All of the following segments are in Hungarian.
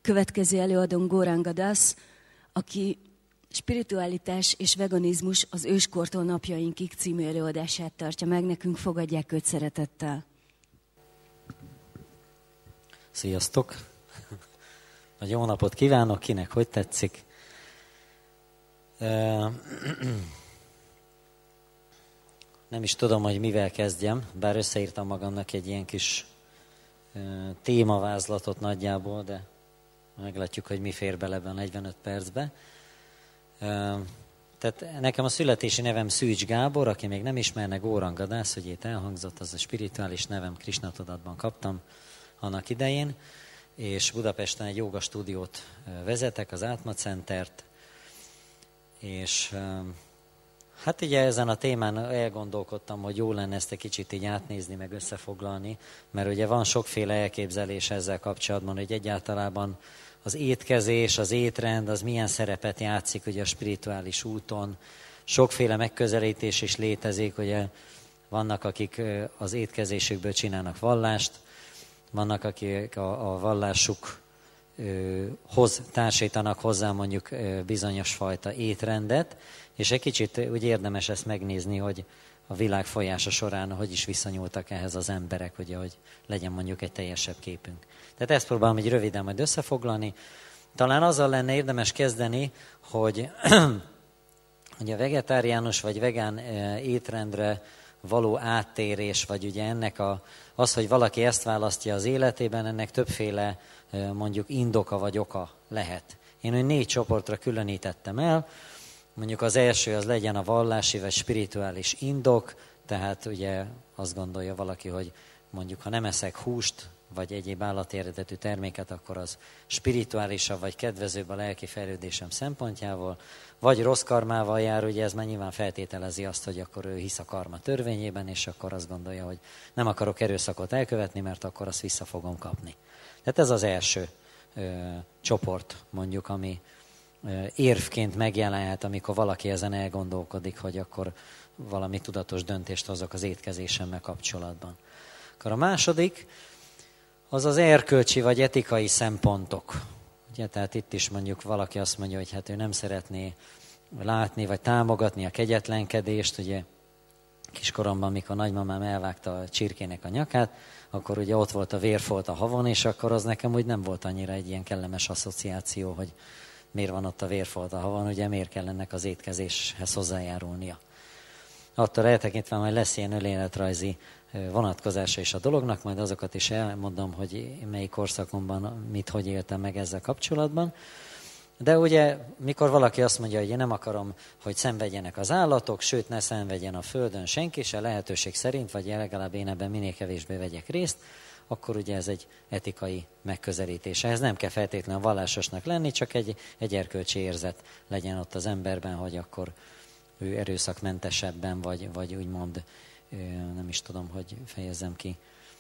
következő előadónk Goran Gadasz, aki Spiritualitás és veganizmus az őskortól napjainkig című előadását tartja meg. Nekünk fogadják őt szeretettel. Sziasztok! Nagy jó napot kívánok, kinek hogy tetszik. Nem is tudom, hogy mivel kezdjem, bár összeírtam magamnak egy ilyen kis témavázlatot nagyjából, de meglátjuk, hogy mi fér bele ebben a 45 percbe. Tehát nekem a születési nevem Szűcs Gábor, aki még nem ismerne, Goran Gadasz, hogy itt elhangzott, az a spirituális nevem, Krisna tudatban kaptam annak idején, és Budapesten egy jóga stúdiót vezetek, az Átma Centert, és hát ugye ezen a témán elgondolkodtam, hogy jó lenne ezt egy kicsit így átnézni, meg összefoglalni, mert ugye van sokféle elképzelés ezzel kapcsolatban, hogy egyáltalában az étkezés, az étrend, az milyen szerepet játszik ugye a spirituális úton. Sokféle megközelítés is létezik, ugye vannak, akik az étkezésükből csinálnak vallást, vannak, akik a vallásukhoz társítanak hozzá mondjuk bizonyos fajta étrendet, és egy kicsit úgy érdemes ezt megnézni, hogy a világ folyása során hogy is viszonyultak ehhez az emberek, ugye, hogy legyen mondjuk egy teljesebb képünk. Tehát ezt próbálom így röviden majd összefoglalni. Talán azzal lenne érdemes kezdeni, hogy ugye a vegetáriánus vagy vegán étrendre való áttérés, vagy ugye ennek az, hogy valaki ezt választja az életében, ennek többféle mondjuk indoka vagy oka lehet. Én 4 csoportra különítettem el. Mondjuk az első az legyen a vallási vagy spirituális indok, tehát ugye azt gondolja valaki, hogy mondjuk ha nem eszek húst, vagy egyéb állati eredetű terméket, akkor az spirituálisabb, vagy kedvezőbb a lelki fejlődésem szempontjából, vagy rossz karmával jár, ugye ez már nyilván feltételezi azt, hogy akkor ő hisz a karma törvényében, és akkor azt gondolja, hogy nem akarok erőszakot elkövetni, mert akkor azt vissza fogom kapni. Tehát ez az első csoport, mondjuk, ami érvként megjelenhet, amikor valaki ezen elgondolkodik, hogy akkor valami tudatos döntést hozok az étkezésemmel kapcsolatban. Akkor a második, az az erkölcsi vagy etikai szempontok. Ugye, tehát itt is mondjuk valaki azt mondja, hogy hát ő nem szeretné látni vagy támogatni a kegyetlenkedést. Ugye kiskoromban, mikor nagymamám elvágta a csirkének a nyakát, akkor ugye ott volt a vérfolt a havon, és akkor az nekem úgy nem volt annyira egy ilyen kellemes asszociáció, hogy miért van ott a vérfolt a havon, ugye miért kell ennek az étkezéshez hozzájárulnia. Attól eltekintve majd lesz ilyen önéletrajzi vonatkozása is a dolognak, majd azokat is elmondom, hogy melyik korszakomban mit, hogy éltem meg ezzel kapcsolatban. De ugye, mikor valaki azt mondja, hogy én nem akarom, hogy szenvedjenek az állatok, sőt, ne szenvedjen a földön senki se, lehetőség szerint, vagy legalább én ebben minél kevésbé vegyek részt, akkor ugye ez egy etikai megközelítés. Ez nem kell feltétlenül vallásosnak lenni, csak egy erkölcsi érzet legyen ott az emberben, hogy akkor ő erőszakmentesebben, vagy úgymond, nem is tudom, hogy fejezzem ki,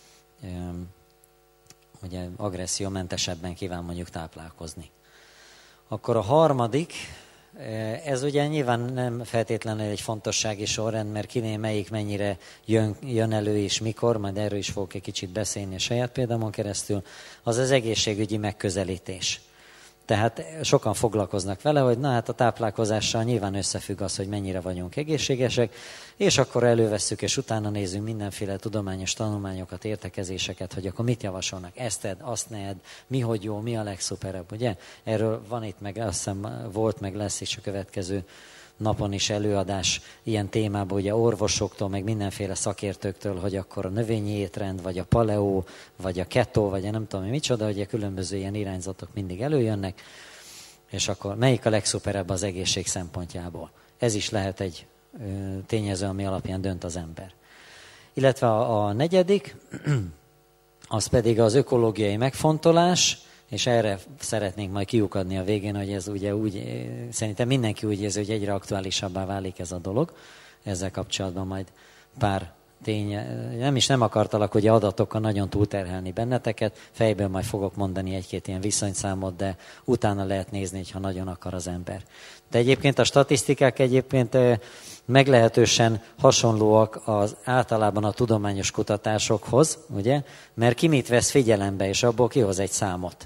ugye agressziómentesebben kíván mondjuk táplálkozni. Akkor a harmadik, ez ugye nyilván nem feltétlenül egy fontossági sorrend, mert kinél melyik mennyire jön elő és mikor, majd erről is fogok egy kicsit beszélni a saját példámon keresztül, az az egészségügyi megközelítés. Tehát sokan foglalkoznak vele, hogy na hát a táplálkozással nyilván összefügg az, hogy mennyire vagyunk egészségesek, és akkor elővesszük, és utána nézzünk mindenféle tudományos tanulmányokat, értekezéseket, hogy akkor mit javasolnak, ezt edd, azt ne edd, mi hogy jó, mi a legszuperebb, ugye? Erről van itt meg, azt hiszem volt, meg lesz is a következő napon is előadás ilyen témában, ugye orvosoktól, meg mindenféle szakértőktől, hogy akkor a növényi étrend, vagy a paleo, vagy a keto, vagy a nem tudom micsoda, ugye különböző ilyen irányzatok mindig előjönnek, és akkor melyik a legszuperebb az egészség szempontjából. Ez is lehet egy tényező, ami alapján dönt az ember. Illetve a negyedik, az pedig az ökológiai megfontolás, és erre szeretnénk majd kiukadni a végén, hogy ez ugye úgy, szerintem mindenki úgy érzi, hogy egyre aktuálisabbá válik ez a dolog. Ezzel kapcsolatban majd pár nem akartalak ugye adatokkal nagyon túlterhelni benneteket, fejből majd fogok mondani egy-két ilyen viszonyszámot, de utána lehet nézni, ha nagyon akar az ember. De egyébként a statisztikák egyébként meglehetősen hasonlóak az általában a tudományos kutatásokhoz, ugye? Mert ki mit vesz figyelembe, és abból kihoz egy számot.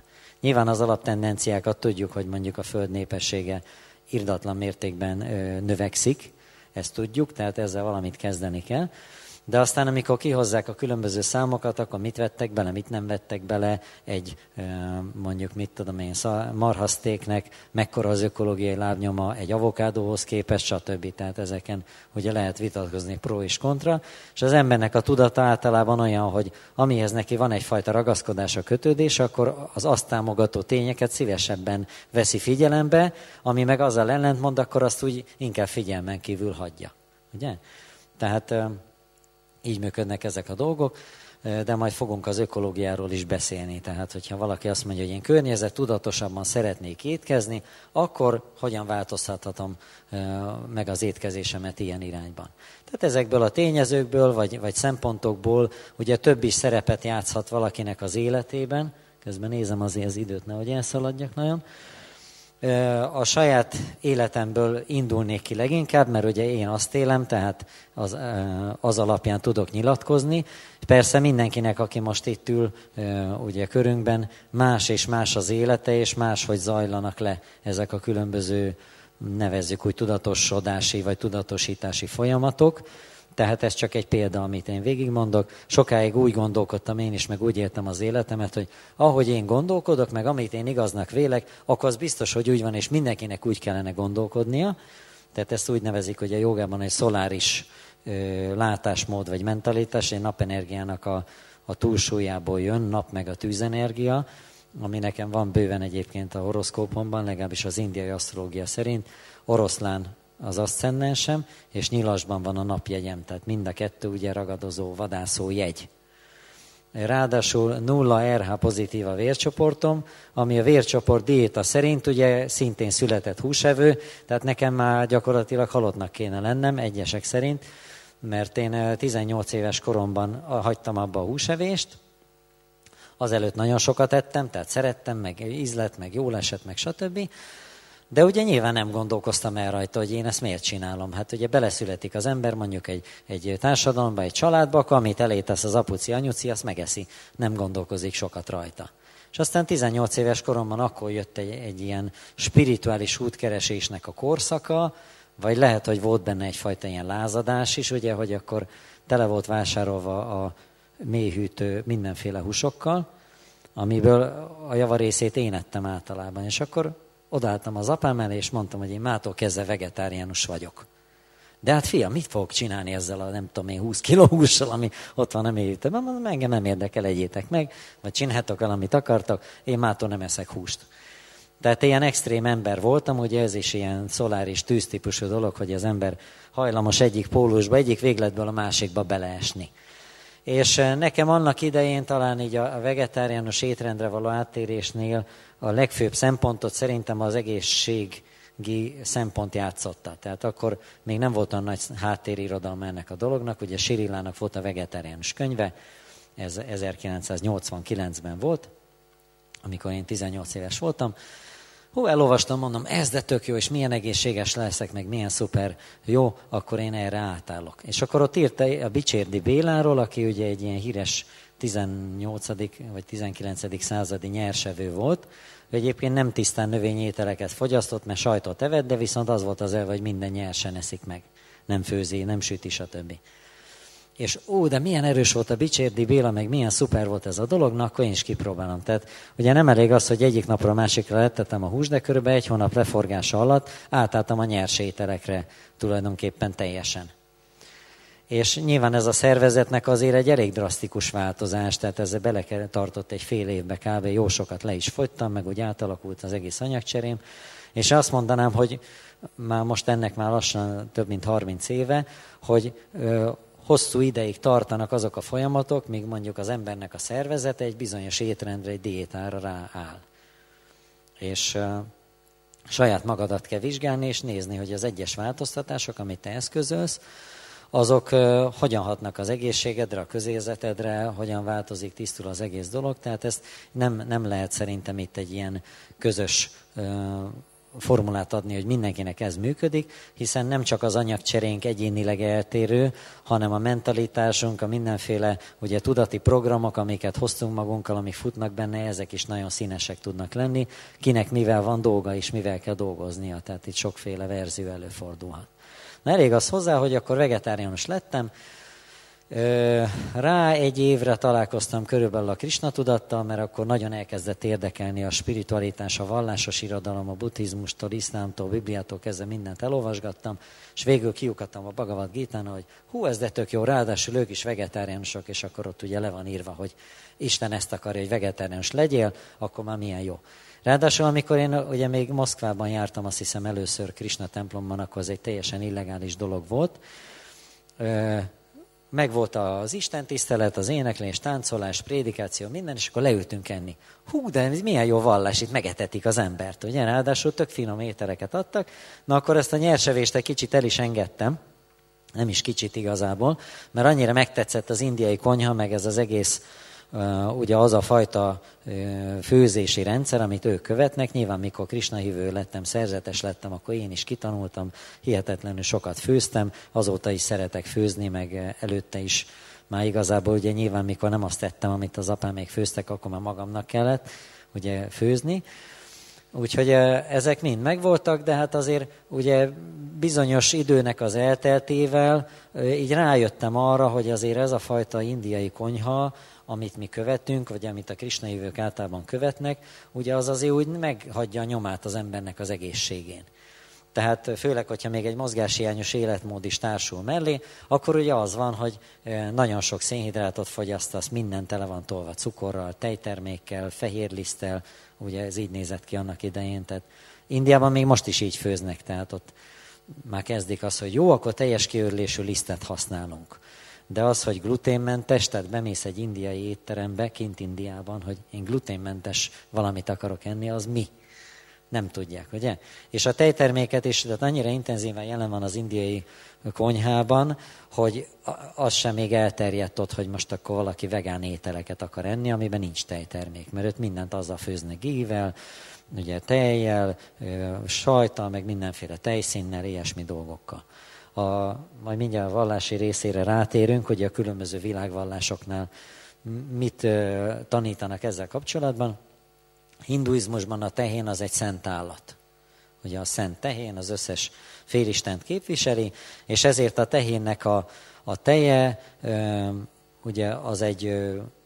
Nyilván az alaptendenciákat tudjuk, hogy mondjuk a Föld népessége irdatlan mértékben növekszik, ezt tudjuk, tehát ezzel valamit kezdeni kell. De aztán, amikor kihozzák a különböző számokat, akkor mit vettek bele, mit nem vettek bele egy, mondjuk, mit tudom én, marhasztéknek, mekkora az ökológiai lábnyoma egy avokádóhoz képest, stb. Tehát ezeken ugye lehet vitatkozni pro és kontra, és az embernek a tudata általában olyan, hogy amihez neki van egyfajta ragaszkodása, kötődése, akkor az azt támogató tényeket szívesebben veszi figyelembe, ami meg azzal ellentmond, akkor azt úgy inkább figyelmen kívül hagyja. Ugye? Tehát így működnek ezek a dolgok, de majd fogunk az ökológiáról is beszélni. Tehát, hogyha valaki azt mondja, hogy én környezettudatosabban szeretnék étkezni, akkor hogyan változtathatom meg az étkezésemet ilyen irányban. Tehát ezekből a tényezőkből, vagy szempontokból ugye több is szerepet játszhat valakinek az életében. Közben nézem azért az időt, nehogy elszaladjak nagyon. A saját életemből indulnék ki leginkább, mert ugye én azt élem, tehát az alapján tudok nyilatkozni. Persze mindenkinek, aki most itt ül ugye körünkben, más és más az élete, és máshogy zajlanak le ezek a különböző, nevezzük úgy, tudatosodási vagy tudatosítási folyamatok. Tehát ez csak egy példa, amit én végigmondok. Sokáig úgy gondolkodtam én is, meg úgy éltem az életemet, hogy ahogy én gondolkodok, meg amit én igaznak vélek, akkor az biztos, hogy úgy van, és mindenkinek úgy kellene gondolkodnia. Tehát ezt úgy nevezik, hogy a jogában egy szoláris látásmód vagy mentalitás, egy napenergiának a túlsúlyából jön, nap meg a tűzenergia, ami nekem van bőven egyébként a horoszkópomban, legalábbis az indiai asztrológia szerint, oroszlán az aszcendensem, és nyilasban van a napjegyem, tehát mind a kettő ugye ragadozó, vadászó jegy. Ráadásul 0 RH pozitív a vércsoportom, ami a vércsoport diéta szerint ugye szintén született húsevő, tehát nekem már gyakorlatilag halottnak kéne lennem, egyesek szerint, mert én 18 éves koromban hagytam abba a húsevést, azelőtt nagyon sokat ettem, tehát szerettem, meg ízlet, meg jól esett, meg stb., de ugye nyilván nem gondolkoztam el rajta, hogy én ezt miért csinálom. Hát ugye beleszületik az ember mondjuk egy társadalomba, egy családba, akkor amit elétesz az apuci, anyuci, azt megeszi. Nem gondolkozik sokat rajta. És aztán 18 éves koromban akkor jött egy ilyen spirituális útkeresésnek a korszaka, vagy lehet, hogy volt benne egyfajta ilyen lázadás is, ugye, hogy akkor tele volt vásárolva a mélyhűtő mindenféle húsokkal, amiből a javarészét én ettem általában. És akkor odaálltam az apám elé, és mondtam, hogy én mától kezdve vegetáriánus vagyok. De hát fiam, mit fogok csinálni ezzel a nem tudom én 20 kiló hússal, ami ott van a mélyhűtőben? Mondom, engem nem érdekel, egyétek meg, vagy csináltok el, amit akartok, én mától nem eszek húst. Tehát ilyen extrém ember voltam, ugye ez is ilyen szoláris tűztípusú dolog, hogy az ember hajlamos egyik pólusba, egyik végletből a másikba beleesni. És nekem annak idején talán így a vegetáriánus étrendre való áttérésnél a legfőbb szempontot szerintem az egészségi szempont játszotta. Tehát akkor még nem volt olyan nagy háttérirodalma ennek a dolognak. Ugye Sirillának volt a vegetáriánus könyve, ez 1989-ben volt, amikor én 18 éves voltam. Elolvastam, mondom, ez de tök jó, és milyen egészséges leszek, meg milyen szuper jó, akkor én erre átállok. És akkor ott írta a Bicsérdi Béláról, aki ugye egy ilyen híres 18. vagy 19. századi nyersevő volt, hogy egyébként nem tisztán növényételeket fogyasztott, mert sajtot evett, de viszont az volt az elve, hogy minden nyersen eszik meg. Nem főzi, nem süti, stb. És de milyen erős volt a Bicsérdi Béla, meg milyen szuper volt ez a dolog, na akkor én is kipróbálom. Tehát ugye nem elég az, hogy egyik napra a másikra lettettem a húst, de körülbelül 1 hónap leforgása alatt átálltam a nyers ételekre tulajdonképpen teljesen. És nyilván ez a szervezetnek azért egy elég drasztikus változás, tehát ezzel beletartott egy fél évbe kb. Jó sokat le is fogytam, meg úgy átalakult az egész anyagcserém, és azt mondanám, hogy már most ennek már lassan több mint 30 éve, hogy hosszú ideig tartanak azok a folyamatok, míg mondjuk az embernek a szervezete egy bizonyos étrendre, egy diétára rááll. És saját magadat kell vizsgálni, és nézni, hogy az egyes változtatások, amit te eszközölsz, azok hogyan hatnak az egészségedre, a közérzetedre, hogyan változik, tisztul az egész dolog. Tehát ezt nem lehet szerintem itt egy ilyen közös formulát adni, hogy mindenkinek ez működik, hiszen nem csak az anyagcserénk egyénileg eltérő, hanem a mentalitásunk, a mindenféle ugye, tudati programok, amiket hoztunk magunkkal, amik futnak benne, ezek is nagyon színesek tudnak lenni. Kinek mivel van dolga és mivel kell dolgoznia, tehát itt sokféle verzió előfordulhat. Na elég az hozzá, hogy akkor vegetáriánus lettem. Rá egy évre találkoztam körülbelül a Krisna tudattal, mert akkor nagyon elkezdett érdekelni a spiritualitás, a vallásos irodalom, a buddhizmustól, iszlámtól, bibliától kezdve mindent elolvasgattam, és végül kiukadtam a Bhagavad Gítán, hogy ez de tök jó, ráadásul ők is vegetáriánusok, és akkor ott ugye le van írva, hogy Isten ezt akarja, hogy vegetáriánus legyél, akkor már milyen jó. Ráadásul, amikor én ugye még Moszkvában jártam, azt hiszem először Krisna templomban, akkor az egy teljesen illegális dolog volt. Megvolt az istentisztelet, az éneklés, táncolás, prédikáció, minden, és akkor leültünk enni. De ez milyen jó vallás, itt megetetik az embert, ugye? Ráadásul tök finom ételeket adtak. Na akkor ezt a nyersevést egy kicsit el is engedtem, nem is kicsit igazából, mert annyira megtetszett az indiai konyha, meg ez az egész, ugye az a fajta főzési rendszer, amit ők követnek. Nyilván mikor Krisna hívő lettem, szerzetes lettem, akkor én is kitanultam, hihetetlenül sokat főztem, azóta is szeretek főzni, meg előtte is már igazából ugye nyilván mikor nem azt tettem, amit az apám még főztek, akkor már magamnak kellett ugye főzni. Úgyhogy ezek mind megvoltak, de hát azért ugye bizonyos időnek az elteltével így rájöttem arra, hogy azért ez a fajta indiai konyha, amit mi követünk, vagy amit a Krisna hívők általában követnek, ugye az azért úgy meghagyja a nyomát az embernek az egészségén. Tehát főleg, hogyha még egy mozgáshiányos életmód is társul mellé, akkor ugye az van, hogy nagyon sok szénhidrátot fogyasztasz, minden tele van tolva cukorral, tejtermékkel, fehérliszttel, ugye ez így nézett ki annak idején. Tehát Indiában még most is így főznek, tehát ott már kezdik azt, hogy jó, akkor teljes kiörlésű lisztet használunk. De az, hogy gluténmentes, tehát bemész egy indiai étterembe, kint Indiában, hogy én gluténmentes valamit akarok enni, az mi? Nem tudják, ugye? És a tejterméket is, tehát annyira intenzíven jelen van az indiai konyhában, hogy az sem még elterjedt ott, hogy most akkor valaki vegán ételeket akar enni, amiben nincs tejtermék, mert őt mindent azzal főznek ghee-vel, ugye tejjel, sajttal, meg mindenféle tejszínnel, ilyesmi dolgokkal. Majd mindjárt a vallási részére rátérünk, hogy a különböző világvallásoknál mit tanítanak ezzel kapcsolatban. Hinduizmusban a tehén az egy szent állat. Ugye a szent tehén az összes félistent képviseli, és ezért a tehénnek a teje ugye az egy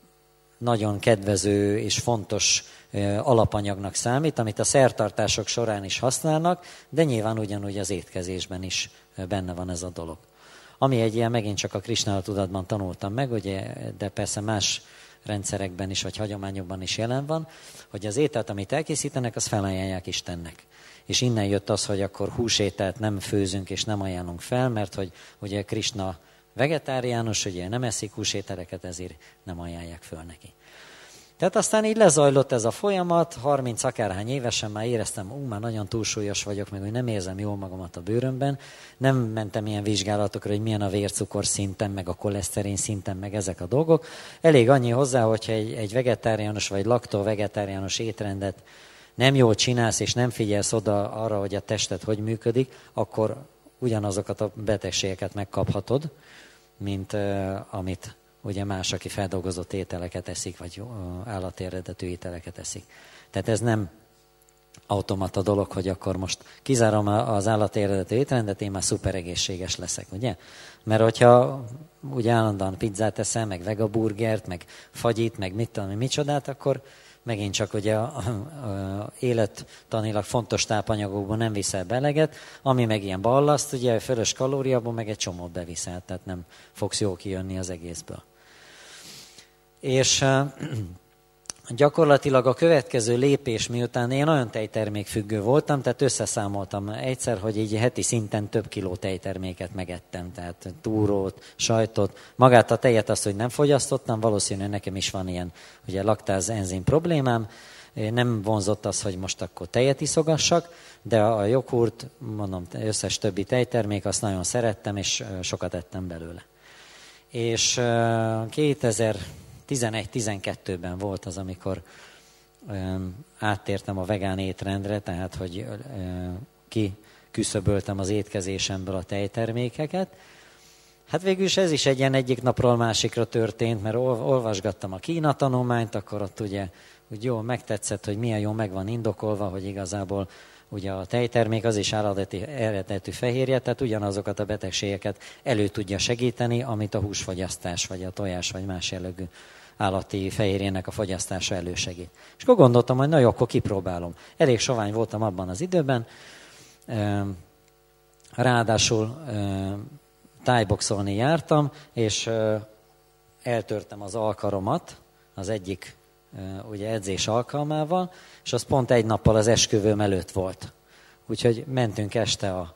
nagyon kedvező és fontos alapanyagnak számít, amit a szertartások során is használnak, de nyilván ugyanúgy az étkezésben is benne van ez a dolog. Ami egy ilyen megint csak a Krisna tudatban tanultam meg, ugye, de persze más rendszerekben is, vagy hagyományokban is jelen van, hogy az ételt, amit elkészítenek, azt felajánlják Istennek. És innen jött az, hogy akkor húsételt nem főzünk és nem ajánlunk fel, mert hogy ugye Krisna vegetáriánus, ugye nem eszik húsételeket, ezért nem ajánlják föl neki. Tehát aztán így lezajlott ez a folyamat, 30 akárhány évesen már éreztem, már nagyon túlsúlyos vagyok, meg hogy nem érzem jól magamat a bőrömben. Nem mentem ilyen vizsgálatokra, hogy milyen a vércukor szintem, meg a koleszterin szintem, meg ezek a dolgok. Elég annyi hozzá, hogyha egy vegetáriánus vagy laktó-vegetáriánus étrendet nem jól csinálsz, és nem figyelsz oda arra, hogy a tested hogy működik, akkor ugyanazokat a betegségeket megkaphatod, mint amit ugye más, aki feldolgozott ételeket eszik, vagy állati eredetű ételeket eszik. Tehát ez nem automata dolog, hogy akkor most kizárom az állati eredetű étrendet, én már szuper egészséges leszek, ugye? Mert hogyha úgy állandóan pizzát eszel, meg vegaburgert, meg fagyit, meg mit tudom, micsodát, akkor megint csak ugye a élettanilag fontos tápanyagokból nem viszel beleget, ami meg ilyen ballaszt, ugye fölös kalóriából meg egy csomót beviszel, tehát nem fogsz jól kijönni az egészből. És gyakorlatilag a következő lépés, miután én olyan tejtermékfüggő voltam, tehát összeszámoltam egyszer, hogy így heti szinten több kiló tejterméket megettem, tehát túrót, sajtot, magát a tejet azt, hogy nem fogyasztottam, valószínűleg nekem is van ilyen ugye laktáz enzim problémám, nem vonzott az, hogy most akkor tejet iszogassak, de a joghurt, mondom, összes többi tejtermék, azt nagyon szerettem, és sokat ettem belőle. És 2011-12-ben volt az, amikor áttértem a vegán étrendre, tehát hogy kiküszöböltem az étkezésemből a tejtermékeket. Hát végül is ez is egy ilyen egyik napról másikra történt, mert olvasgattam a Kína tanulmányt, akkor ott ugye úgy jól megtetszett, hogy milyen jól meg van indokolva, hogy igazából ugye a tejtermék az is eredetű fehérje, tehát ugyanazokat a betegségeket elő tudja segíteni, amit a húsfogyasztás, vagy a tojás, vagy más jellegű állati fehérjének a fogyasztása elősegít. És akkor gondoltam, hogy na jó, akkor kipróbálom. Elég sovány voltam abban az időben, ráadásul tájboxolni jártam, és eltörtem az alkaromat az egyik ugye edzés alkalmával, és az pont egy nappal az esküvőm előtt volt. Úgyhogy mentünk este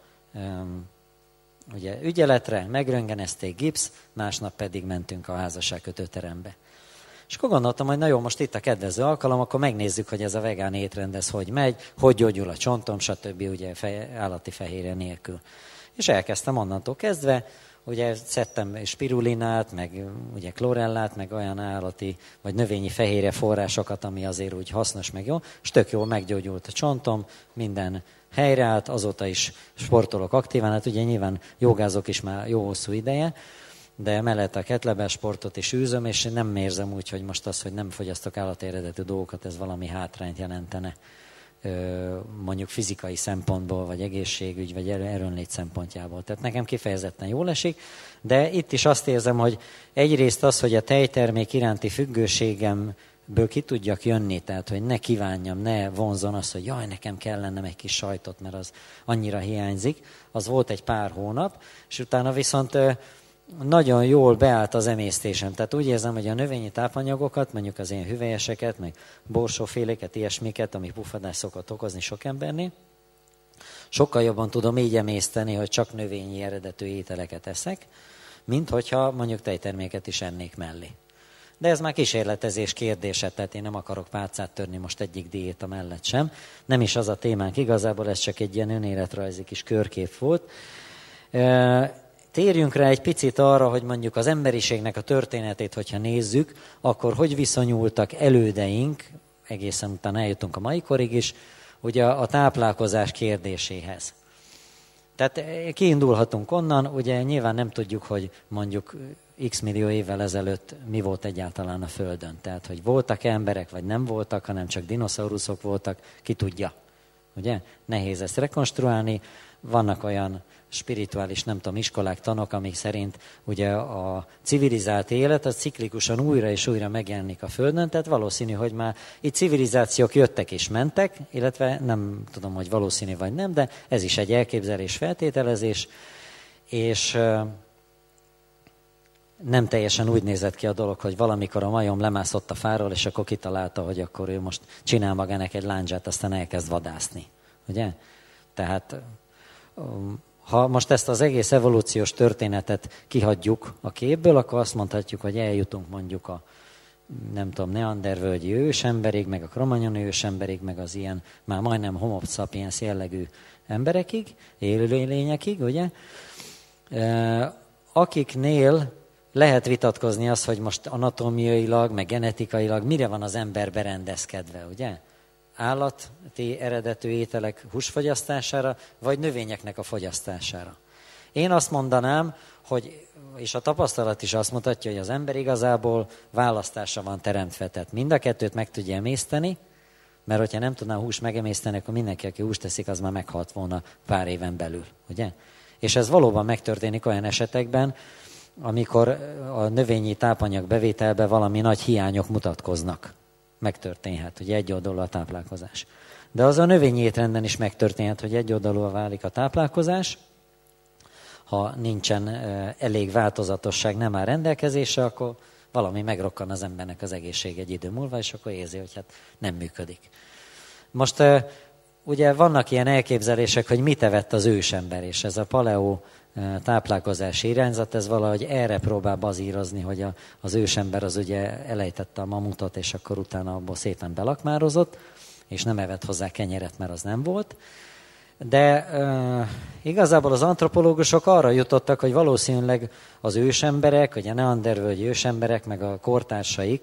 ugye ügyeletre, megröntgenezték, gipsz, másnap pedig mentünk a házasságkötőterembe. És akkor gondoltam, hogy na jó, most itt a kedvező alkalom, akkor megnézzük, hogy ez a vegán étrend, ez hogy megy, hogy gyógyul a csontom, stb. Ugye állati fehérje nélkül. És elkezdtem onnantól kezdve, ugye szedtem spirulinát, meg ugye klorellát, meg olyan állati vagy növényi fehérje forrásokat, ami azért úgy hasznos, meg jó, és tök jól meggyógyult a csontom, minden helyreállt, azóta is sportolok aktívan, hát ugye nyilván jogázok is már jó hosszú ideje, de mellett a kettlebell sportot is űzöm, és nem érzem úgy, hogy most az, hogy nem fogyasztok állati eredetű dolgokat, ez valami hátrányt jelentene mondjuk fizikai szempontból, vagy egészségügy, vagy erőnlét szempontjából. Tehát nekem kifejezetten jól esik, de itt is azt érzem, hogy egyrészt az, hogy a tejtermék iránti függőségemből ki tudjak jönni, tehát hogy ne kívánjam, ne vonzon az, hogy jaj, nekem kell lennem egy kis sajtot, mert az annyira hiányzik. Az volt egy pár hónap, és utána viszont nagyon jól beállt az emésztésem. Tehát úgy érzem, hogy a növényi tápanyagokat, mondjuk az ilyen hüvelyeseket, meg borsóféléket, ilyesmiket, ami puffadás szokott okozni sok embernél, sokkal jobban tudom így emészteni, hogy csak növényi eredetű ételeket eszek, mint hogyha mondjuk tejterméket is ennék mellé. De ez már kísérletezés kérdése, tehát én nem akarok pálcát törni most egyik diéta mellett sem. Nem is az a témánk igazából, ez csak egy ilyen önéletrajzi kis körkép volt. Térjünk rá egy picit arra, hogy mondjuk az emberiségnek a történetét, hogyha nézzük, akkor hogy viszonyultak elődeink, egészen utána eljutunk a mai korig is, ugye a táplálkozás kérdéséhez. Tehát kiindulhatunk onnan, ugye nyilván nem tudjuk, hogy mondjuk x millió évvel ezelőtt mi volt egyáltalán a Földön. Tehát, hogy voltak emberek, vagy nem voltak, hanem csak dinoszauruszok voltak, ki tudja. Ugye? Nehéz ezt rekonstruálni. Vannak olyan spirituális, nem tudom, iskolák, tanok, amik szerint ugye a civilizált élet az ciklikusan újra és újra megjelenik a Földön, tehát valószínű, hogy már itt civilizációk jöttek és mentek, illetve nem tudom, hogy valószínű vagy nem, de ez is egy elképzelés, feltételezés, és nem teljesen úgy nézett ki a dolog, hogy valamikor a majom lemászott a fáról, és akkor kitalálta, hogy akkor ő most csinál magának egy lándzsát, aztán elkezd vadászni. Ugye? Tehát ha most ezt az egész evolúciós történetet kihagyjuk a képből, akkor azt mondhatjuk, hogy eljutunk mondjuk a nem tudom, neandervölgyi ősemberig, meg a kromagnoni ősemberig, meg az ilyen már majdnem homo sapiens jellegű emberekig, élőlényekig, ugye? Akiknél lehet vitatkozni azt, hogy most anatómiailag, meg genetikailag mire van az ember berendezkedve, ugye? Állati eredetű ételek húsfogyasztására, vagy növényeknek a fogyasztására. Én azt mondanám, hogy, és a tapasztalat is azt mutatja, hogy az ember igazából választásra van teremtve, tehát mind a kettőt meg tudja emészteni, mert hogyha nem tudná húst megemészteni, akkor mindenki, aki húst teszik, az már meghalt volna pár éven belül, ugye? És ez valóban megtörténik olyan esetekben, amikor a növényi tápanyag bevételben valami nagy hiányok mutatkoznak. Megtörténhet, hogy egyoldalú a táplálkozás. De az a növényi étrenden is megtörténhet, hogy egyoldalúan válik a táplálkozás. Ha nincsen elég változatosság, nem áll rendelkezésre, akkor valami megrokkan az embernek az egészség egy idő múlva, és akkor érzi, hogy hát nem működik. Most ugye vannak ilyen elképzelések, hogy mit evett az ősember, és ez a paleo táplálkozási irányzat, ez valahogy erre próbál bazírozni, hogy az ősember az ugye elejtette a mamutot, és akkor utána abból szépen belakmározott, és nem evett hozzá kenyeret, mert az nem volt. De igazából az antropológusok arra jutottak, hogy valószínűleg az ősemberek, ugye a neandervölgyi ősemberek, meg a kortársaik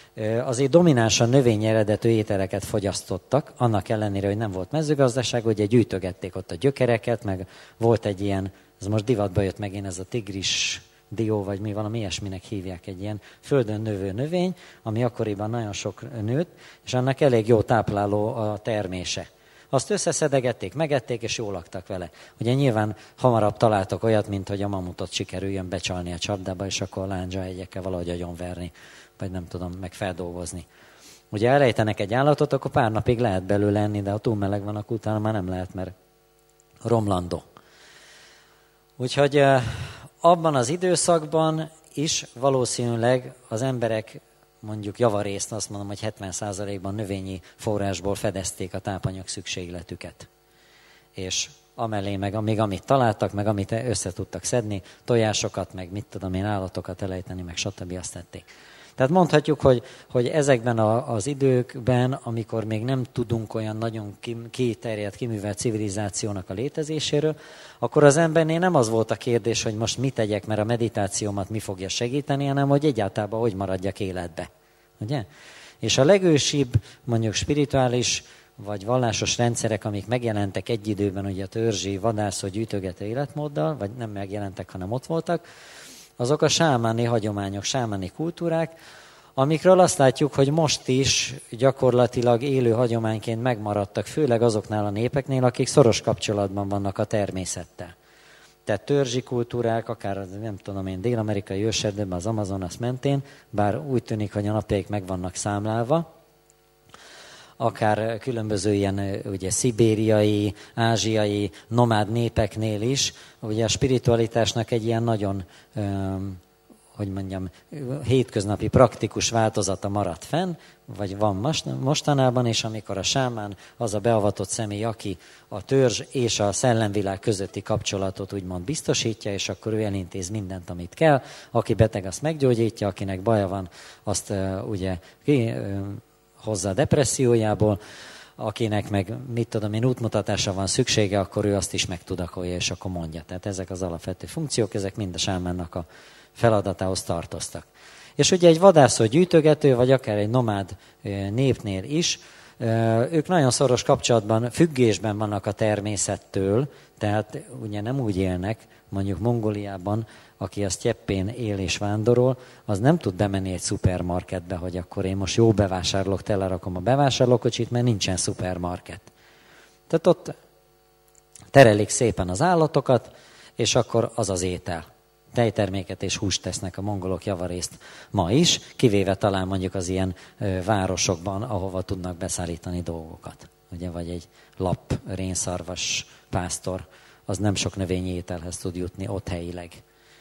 azért dominánsan növényi eredetű ételeket fogyasztottak, annak ellenére, hogy nem volt mezőgazdaság, ugye gyűjtögették ott a gyökereket, meg volt egy ilyen, ez most divatba jött megint ez a tigris dió, vagy mi valami ilyesminek hívják, egy ilyen földön növő növény, ami akkoriban nagyon sok nőtt, és annak elég jó tápláló a termése. Azt összeszedegették, megették, és jól laktak vele. Ugye nyilván hamarabb találtak olyat, mint hogy a mamutot sikerüljön becsalni a csapdába, és akkor a lándzsahegyekkel valahogy agyonverni, vagy nem tudom, meg feldolgozni. Ugye elrejtenek egy állatot, akkor pár napig lehet belőle enni, de ha túl meleg van, akkor utána már nem lehet, mert romlandó. Úgyhogy abban az időszakban is valószínűleg az emberek mondjuk javarészt azt mondom, hogy 70%-ban növényi forrásból fedezték a tápanyag szükségletüket. És amellé meg még amit találtak, meg amit össze tudtak szedni, tojásokat, meg mit tudom én, állatokat elejteni, meg stb. Azt tették. Tehát mondhatjuk, hogy ezekben az időkben, amikor még nem tudunk olyan nagyon kiterjedt, kiművelt civilizációnak a létezéséről, akkor az embernél nem az volt a kérdés, hogy most mit tegyek, mert a meditációmat mi fogja segíteni, hanem hogy egyáltalán hogy maradjak életbe. Ugye? És a legősibb, mondjuk spirituális vagy vallásos rendszerek, amik megjelentek egy időben, ugye a törzsi, vadászó, gyűjtögető életmóddal, vagy nem megjelentek, hanem ott voltak, azok a sámáni hagyományok, sámáni kultúrák, amikről azt látjuk, hogy most is gyakorlatilag élő hagyományként megmaradtak, főleg azoknál a népeknél, akik szoros kapcsolatban vannak a természettel. Tehát törzsi kultúrák, akár nem tudom én, dél-amerikai őserdőben, az Amazonas mentén, bár úgy tűnik, hogy a napjaik meg vannak számlálva, akár különböző ilyen ugye, szibériai, ázsiai, nomád népeknél is, ugye a spiritualitásnak egy ilyen nagyon, hogy mondjam, hétköznapi praktikus változata maradt fenn, vagy van mostanában, és amikor a sámán az a beavatott személy, aki a törzs és a szellemvilág közötti kapcsolatot úgymond biztosítja, és akkor ő elintéz mindent, amit kell, aki beteg, azt meggyógyítja, akinek baja van, azt ugye hozza a depressziójából, akinek meg, mit tudom én, útmutatásra van szüksége, akkor ő azt is megtudakolja, és akkor mondja. Tehát ezek az alapvető funkciók, ezek mind a sámánnak a feladatához tartoztak. És ugye egy vadászó gyűjtögető, vagy akár egy nomád népnél is, ők nagyon szoros kapcsolatban, függésben vannak a természettől, tehát ugye nem úgy élnek, mondjuk Mongóliában, aki a sztyeppén él és vándorol, az nem tud bemenni egy szupermarketbe, hogy akkor én most jó bevásárolok, telerakom a bevásárlókocsit, mert nincsen szupermarket. Tehát ott terelik szépen az állatokat, és akkor az az étel. Tejterméket és húst tesznek a mongolok javarészt ma is, kivéve talán mondjuk az ilyen városokban, ahova tudnak beszállítani dolgokat. Ugye, vagy egy lap, rénszarvas pásztor, az nem sok növényi ételhez tud jutni ott helyileg.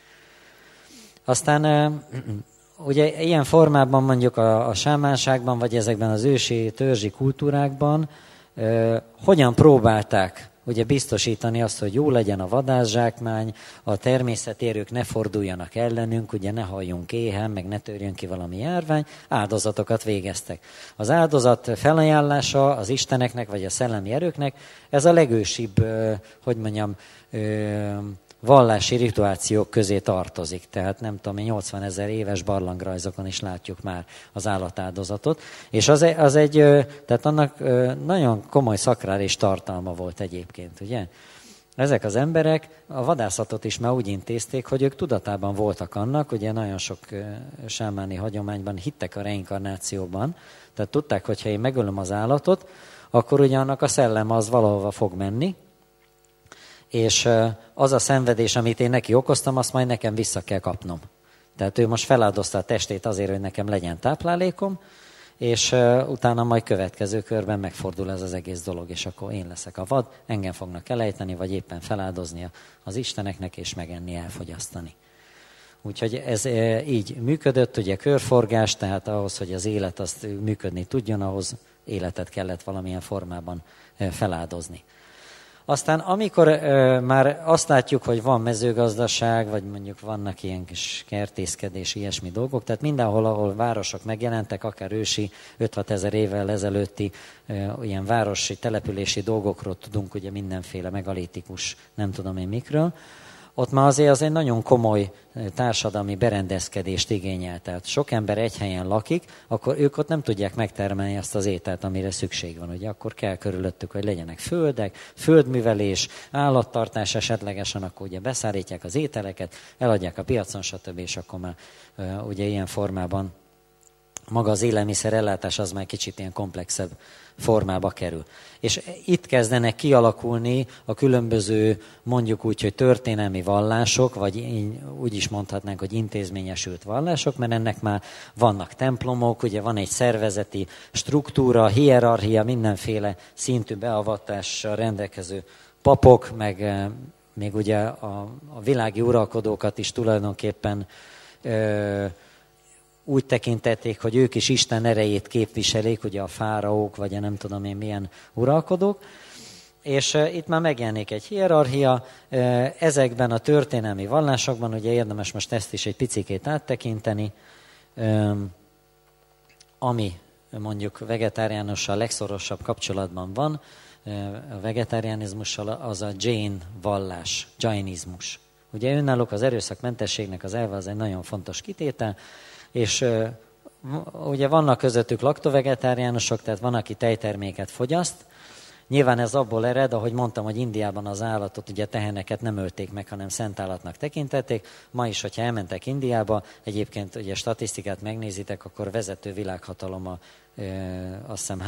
Aztán ugye ilyen formában mondjuk a sámánságban, vagy ezekben az ősi törzsi kultúrákban hogyan próbálták ugye biztosítani azt, hogy jó legyen a vadászsákmány, a természetérők ne forduljanak ellenünk, ugye ne halljunk éhen, meg ne törjön ki valami járvány, áldozatokat végeztek. Az áldozat felajánlása az isteneknek, vagy a szellemi erőknek, ez a legősibb, hogy mondjam, vallási rituációk közé tartozik. Tehát nem tudom, 80 000 éves barlangrajzokon is látjuk már az állatáldozatot. És az egy, tehát annak nagyon komoly szakrális tartalma volt egyébként, ugye? Ezek az emberek a vadászatot is már úgy intézték, hogy ők tudatában voltak annak, ugye nagyon sok sámáni hagyományban hittek a reinkarnációban, tehát tudták, hogy ha én megölöm az állatot, akkor ugye annak a szellem az valahova fog menni, és az a szenvedés, amit én neki okoztam, azt majd nekem vissza kell kapnom. Tehát ő most feláldozta a testét azért, hogy nekem legyen táplálékom, és utána majd következő körben megfordul ez az egész dolog, és akkor én leszek a vad, engem fognak elejteni, vagy éppen feláldozni az isteneknek, és megenni, elfogyasztani. Úgyhogy ez így működött, ugye körforgás, tehát ahhoz, hogy az élet azt működni tudjon, ahhoz életet kellett valamilyen formában feláldozni. Aztán amikor már azt látjuk, hogy van mezőgazdaság, vagy mondjuk vannak ilyen kis kertészkedés, ilyesmi dolgok, tehát mindenhol, ahol városok megjelentek, akár ősi 5-6 ezer évvel ezelőtti ilyen városi, települési dolgokról tudunk, ugye mindenféle megalitikus, nem tudom én mikről, ott már azért az egy nagyon komoly társadalmi berendezkedést igényel. Tehát sok ember egy helyen lakik, akkor ők ott nem tudják megtermelni azt az ételt, amire szükség van. Ugye akkor kell körülöttük, hogy legyenek földek, földművelés, állattartás esetlegesen, akkor ugye beszállítják az ételeket, eladják a piacon, stb. És akkor már ugye ilyen formában maga az élelmiszerellátás az már kicsit ilyen komplexebb formába kerül. És itt kezdenek kialakulni a különböző, mondjuk úgy, hogy történelmi vallások, vagy úgy is mondhatnánk, hogy intézményesült vallások, mert ennek már vannak templomok, ugye van egy szervezeti struktúra, hierarchia, mindenféle szintű beavatással rendelkező papok, meg még ugye a világi uralkodókat is tulajdonképpen úgy tekintették, hogy ők is Isten erejét képviselik, ugye a fáraók, vagy a nem tudom én milyen uralkodók. És itt már megjelenik egy hierarchia. Ezekben a történelmi vallásokban, ugye érdemes most ezt is egy picikét áttekinteni, ami mondjuk vegetáriánussal legszorosabb kapcsolatban van, a vegetáriánizmussal, az a Jain vallás, jainizmus. Ugye önállók az erőszakmentességnek az elve az egy nagyon fontos kitétel, és ugye vannak közöttük laktovegetáriánusok, tehát van, aki tejterméket fogyaszt. Nyilván ez abból ered, ahogy mondtam, hogy Indiában az állatot, ugye teheneket nem ölték meg, hanem szent állatnak tekintették. Ma is, hogyha elmentek Indiába, egyébként ugye statisztikát megnézitek, akkor vezető világhatalom azt hiszem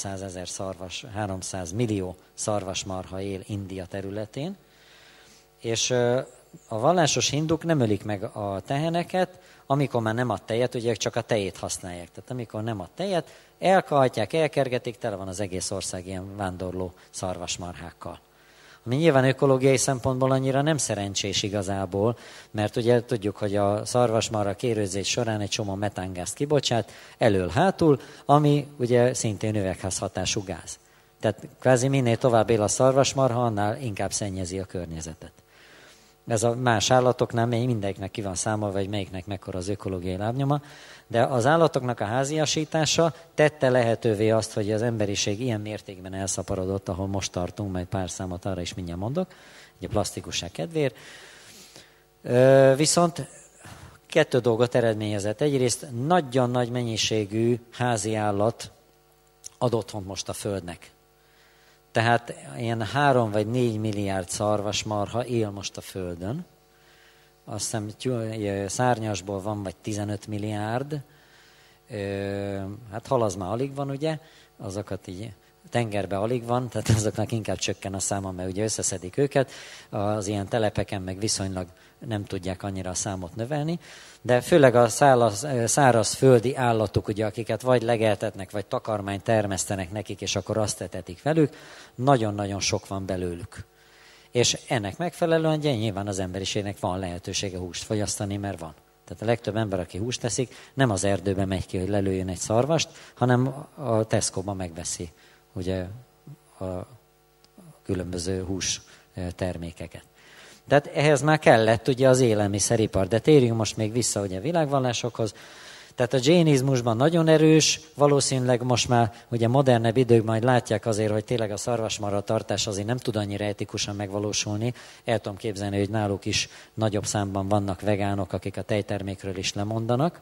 300 millió szarvasmarha él India területén. És a vallásos hinduk nem ölik meg a teheneket, amikor már nem ad tejet, ugye csak a tejét használják. Tehát amikor nem ad tejet, elkahajtják, elkergetik, tele van az egész ország ilyen vándorló szarvasmarhákkal. Ami nyilván ökológiai szempontból annyira nem szerencsés igazából, mert ugye tudjuk, hogy a szarvasmarha kérőzés során egy csomó metángázt kibocsát, elől-hátul, ami ugye szintén üvegházhatású gáz. Tehát kvázi minél tovább él a szarvasmarha, annál inkább szennyezi a környezetet. Ez a más állatoknál mindegyiknek ki van számolva, hogy melyiknek mekkora az ökológiai lábnyoma, de az állatoknak a háziasítása tette lehetővé azt, hogy az emberiség ilyen mértékben elszaporodott, ahol most tartunk, majd pár számot arra is mindjárt mondok, ugye plastikusság kedvéért. Viszont kettő dolgot eredményezett. Egyrészt nagyon nagy mennyiségű házi állat ad otthont most a Földnek. Tehát ilyen 3 vagy 4 milliárd szarvasmarha él most a Földön. Azt hiszem, szárnyasból van vagy 15 milliárd. Hát hal az már alig van, ugye? Azokat így tengerben alig van, tehát azoknak inkább csökken a száma, mert ugye összeszedik őket. Az ilyen telepeken meg viszonylag nem tudják annyira a számot növelni. De főleg a száraz földi állatok, ugye, akiket vagy legeltetnek, vagy takarmányt termesztenek nekik, és akkor azt etetik velük, nagyon-nagyon sok van belőlük. És ennek megfelelően nyilván az emberiségnek van lehetősége húst fogyasztani, mert van. Tehát a legtöbb ember, aki húst teszik, nem az erdőbe megy ki, hogy lelőjön egy szarvast, hanem a Tesco-ban megveszi ugye, a különböző hús termékeket. Tehát ehhez már kellett ugye az élelmiszeripar, de térjünk most még vissza ugye a világvallásokhoz. Tehát a jainizmusban nagyon erős, valószínűleg most már ugye modernebb idők majd látják azért, hogy tényleg a szarvasmarha tartás azért nem tud annyira etikusan megvalósulni. El tudom képzelni, hogy náluk is nagyobb számban vannak vegánok, akik a tejtermékről is lemondanak.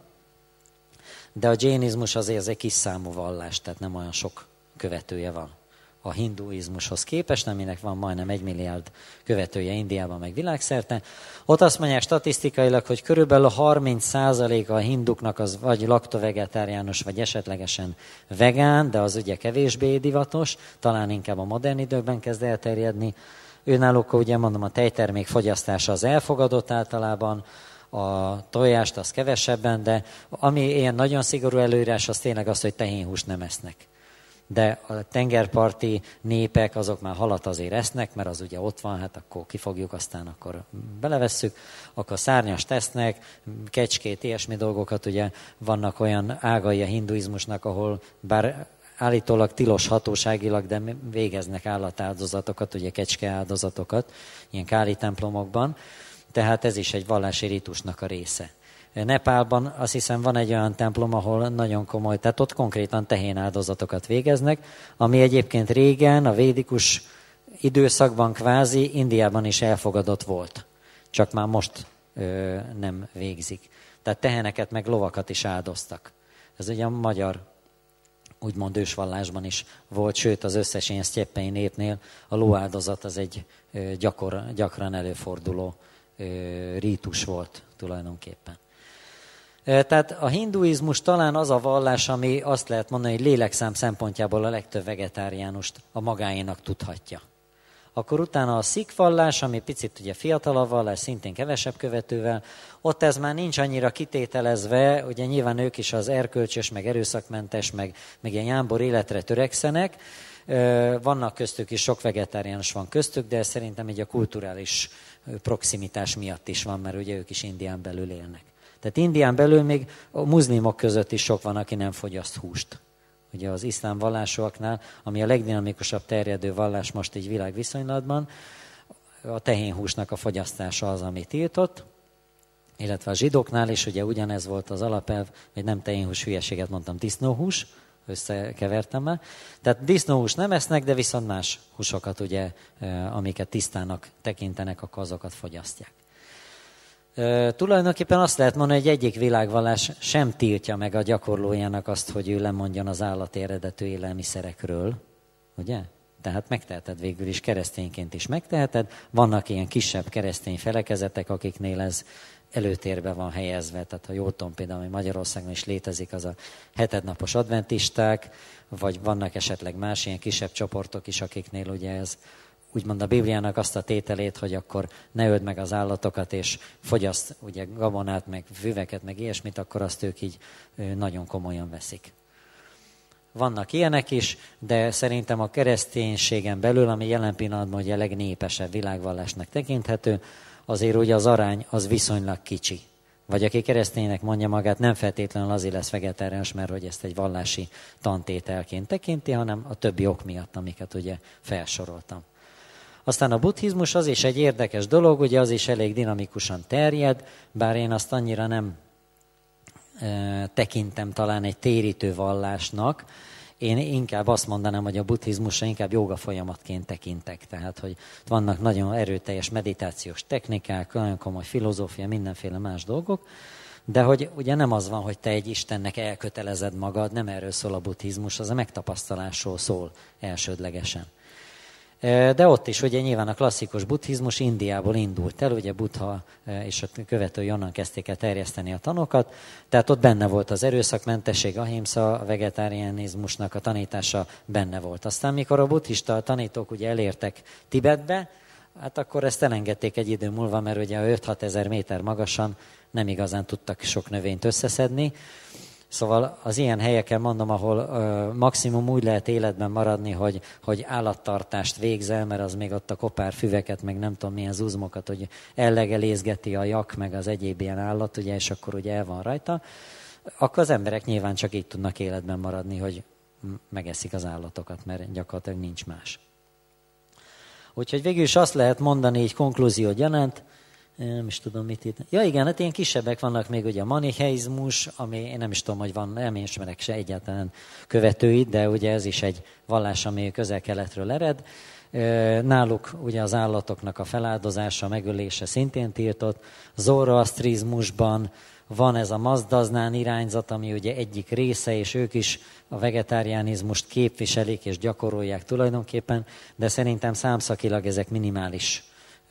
De a jainizmus azért egy kis számú vallás, tehát nem olyan sok követője van a hinduizmushoz képest, aminek van majdnem 1 milliárd követője Indiában, meg világszerte. Ott azt mondják statisztikailag, hogy körülbelül 30% a hinduknak az vagy laktovegetáriánus, vagy esetlegesen vegán, de az ugye kevésbé divatos, talán inkább a modern időkben kezd elterjedni. Őnáluk, ugye mondom, a tejtermék fogyasztása az elfogadott általában, a tojást az kevesebben, de ami ilyen nagyon szigorú előírás, az tényleg az, hogy tehénhúst nem esznek. De a tengerparti népek azok már halat azért esznek, mert az ugye ott van, hát akkor kifogjuk, aztán akkor belevesszük, akkor szárnyast esznek, kecskét, ilyesmi dolgokat, ugye vannak olyan ágai a hinduizmusnak, ahol bár állítólag tilos hatóságilag, de végeznek állatáldozatokat, ugye kecske áldozatokat, ilyen káli templomokban, tehát ez is egy vallási ritusnak a része. Nepálban azt hiszem van egy olyan templom, ahol nagyon komoly, tehát ott konkrétan tehén áldozatokat végeznek, ami egyébként régen, a védikus időszakban kvázi Indiában is elfogadott volt. csak már most nem végzik. Tehát teheneket meg lovakat is áldoztak. Ez ugye a magyar úgymond ősvallásban is volt, sőt az összes ilyen sztyeppei népnél a lóáldozat az egy gyakran előforduló rítus volt tulajdonképpen. Tehát a hinduizmus talán az a vallás, ami azt lehet mondani, hogy lélekszám szempontjából a legtöbb vegetáriánust a magáénak tudhatja. Akkor utána a szik vallás, ami picit ugye fiatalabb vallás, szintén kevesebb követővel, ott ez már nincs annyira kitételezve, ugye nyilván ők is az erkölcsös, meg erőszakmentes, meg ilyen jámbor életre törekszenek. Vannak köztük is, sok vegetáriánus van köztük, de szerintem így a kulturális proximitás miatt is van, mert ugye ők is Indián belül élnek. Tehát Indián belül még a muzlimok között is sok van, aki nem fogyaszt húst. Ugye az iszlám vallásoknál, ami a legdinamikusabb terjedő vallás most így világviszonylatban, a tehénhúsnak a fogyasztása az, ami tiltott, illetve a zsidóknál is ugye ugyanez volt az alapelv, hogy nem tehénhús, hülyeséget mondtam, disznóhús, összekevertem már. Tehát disznóhús nem esznek, de viszont más húsokat, ugye, amiket tisztának tekintenek, akkor azokat fogyasztják. Tulajdonképpen azt lehet mondani, hogy egyik világvallás sem tiltja meg a gyakorlójának azt, hogy ő lemondjon az állati eredetű élelmiszerekről, ugye? Tehát megteheted végül is, keresztényként is megteheted. Vannak ilyen kisebb keresztény felekezetek, akiknél ez előtérbe van helyezve. Tehát ha jól tudom, például Magyarországon is létezik az a hetednapos adventisták, vagy vannak esetleg más ilyen kisebb csoportok is, akiknél ugye ez úgymond a Bibliának azt a tételét, hogy akkor ne öld meg az állatokat, és fogyaszt ugye gabonát, meg füveket, meg ilyesmit, akkor azt ők így nagyon komolyan veszik. Vannak ilyenek is, de szerintem a kereszténységen belül, ami jelen pillanatban ugye a legnépesebb világvallásnak tekinthető, azért ugye az arány az viszonylag kicsi. Vagy aki kereszténynek mondja magát, nem feltétlenül azért lesz vegetáriánus, mert hogy ezt egy vallási tantételként tekinti, hanem a többi ok miatt, amiket ugye felsoroltam. Aztán a buddhizmus az is egy érdekes dolog, ugye az is elég dinamikusan terjed, bár én azt annyira nem tekintem talán egy térítő vallásnak. Én inkább azt mondanám, hogy a buddhizmusra inkább jóga folyamatként tekintek. Tehát, hogy vannak nagyon erőteljes meditációs technikák, nagyon komoly filozófia, mindenféle más dolgok, de hogy ugye nem az van, hogy te egy Istennek elkötelezed magad, nem erről szól a buddhizmus, az a megtapasztalásról szól elsődlegesen. De ott is ugye nyilván a klasszikus buddhizmus Indiából indult el, ugye Buddha és a követői onnan kezdték el terjeszteni a tanokat, tehát ott benne volt az erőszakmentesség, ahimsa, a vegetáriánizmusnak a tanítása benne volt. Aztán mikor a buddhista tanítók ugye elértek Tibetbe, hát akkor ezt elengedték egy idő múlva, mert ugye 5-6 ezer méter magasan nem igazán tudtak sok növényt összeszedni. Szóval az ilyen helyeken mondom, ahol maximum úgy lehet életben maradni, hogy állattartást végzel, mert az még ott a kopárfüveket, meg nem tudom milyen zuzmokat, hogy ellegelézgeti a jak, meg az egyéb ilyen állat, ugye, és akkor ugye el van rajta, akkor az emberek nyilván csak így tudnak életben maradni, hogy megeszik az állatokat, mert gyakorlatilag nincs más. Úgyhogy végül is azt lehet mondani, így konklúzió gyanánt, nem is tudom, mit itt. Ja igen, hát ilyen kisebbek vannak még ugye a manicheizmus, ami én nem is tudom, hogy van, nem ismerek se egyáltalán követőit, de ugye ez is egy vallás, ami Közel-Keletről ered. Náluk ugye az állatoknak a feláldozása, megölése szintén tiltott. Zoroasztrizmusban van ez a mazdaznán irányzat, ami ugye egyik része, és ők is a vegetáriánizmust képviselik és gyakorolják tulajdonképpen, de szerintem számszakilag ezek minimális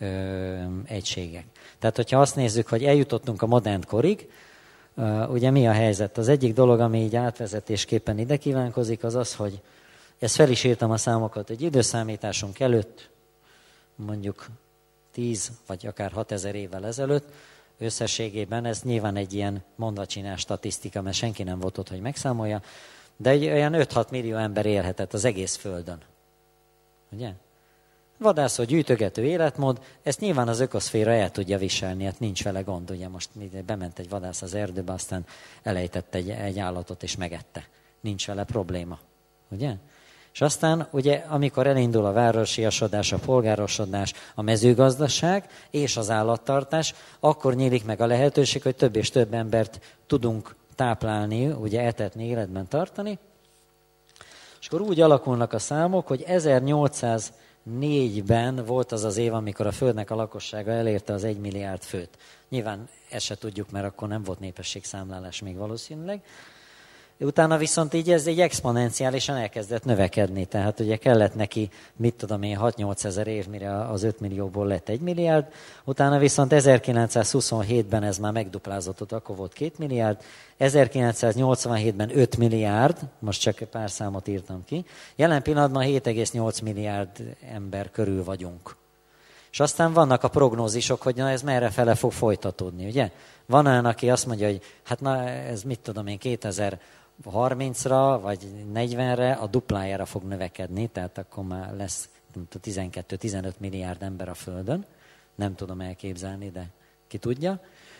egységek. Tehát, hogyha azt nézzük, hogy eljutottunk a modern korig, ugye mi a helyzet? Az egyik dolog, ami így átvezetésképpen ide kívánkozik, az az, hogy ezt fel is írtam a számokat, hogy időszámításunk előtt, mondjuk 10 vagy akár 6000 évvel ezelőtt, összességében ez nyilván egy ilyen mondvacsinás statisztika, mert senki nem volt ott, hogy megszámolja, de egy olyan 5-6 millió ember élhetett az egész Földön. Ugye? Vadászó, gyűjtögető életmód, ezt nyilván az ökoszféra el tudja viselni, hát nincs vele gond, ugye most bement egy vadász az erdőbe, aztán elejtett egy állatot és megette. Nincs vele probléma, ugye? És aztán ugye, amikor elindul a városiasodás, a polgárosodás, a mezőgazdaság és az állattartás, akkor nyílik meg a lehetőség, hogy több és több embert tudunk táplálni, ugye etetni, életben tartani. És akkor úgy alakulnak a számok, hogy 1800 2004-ben volt az az év, amikor a Földnek a lakossága elérte az 1 milliárd főt. Nyilván ezt se tudjuk, mert akkor nem volt népességszámlálás még valószínűleg. Utána viszont így ez egy exponenciálisan elkezdett növekedni, tehát ugye kellett neki, 6-8 ezer év, mire az 5 millióból lett 1 milliárd, utána viszont 1927-ben ez már megduplázódott, akkor volt 2 milliárd, 1987-ben 5 milliárd, most csak pár számot írtam ki, jelen pillanatban 7,8 milliárd ember körül vagyunk. És aztán vannak a prognózisok, hogy na ez merre fele fog folytatódni, ugye? Van olyan, aki azt mondja, hogy hát na ez 2030-ra vagy 40-re a duplájára fog növekedni, tehát akkor már lesz 12-15 milliárd ember a Földön. Nem tudom elképzelni, de ki tudja.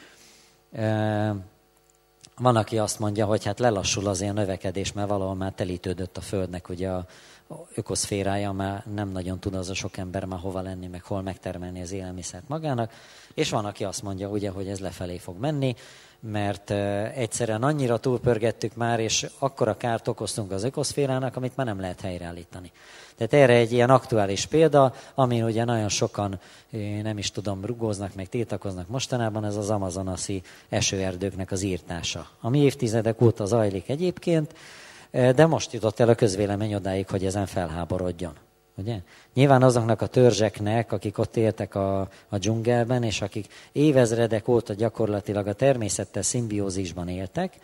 Van, aki azt mondja, hogy hát lelassul azért a növekedés, mert valahol már telítődött a Földnek, ugye a ökoszférája, már nem nagyon tud az a sok ember már hova lenni, meg hol megtermelni az élelmiszert magának. És van, aki azt mondja, ugye, hogy ez lefelé fog menni, mert egyszerűen annyira túlpörgettük már, és akkora kárt okoztunk az ökoszférának, amit már nem lehet helyreállítani. Tehát erre egy ilyen aktuális példa, amin ugye nagyon sokan, nem is tudom, rugóznak, meg tiltakoznak mostanában, ez az amazonasi esőerdőknek az írtása. Ami évtizedek óta zajlik egyébként, de most jutott el a közvélemény odáig, hogy ezen felháborodjon. Ugye? Nyilván azoknak a törzseknek, akik ott éltek a dzsungelben, és akik évezredek óta gyakorlatilag a természettel szimbiózisban éltek,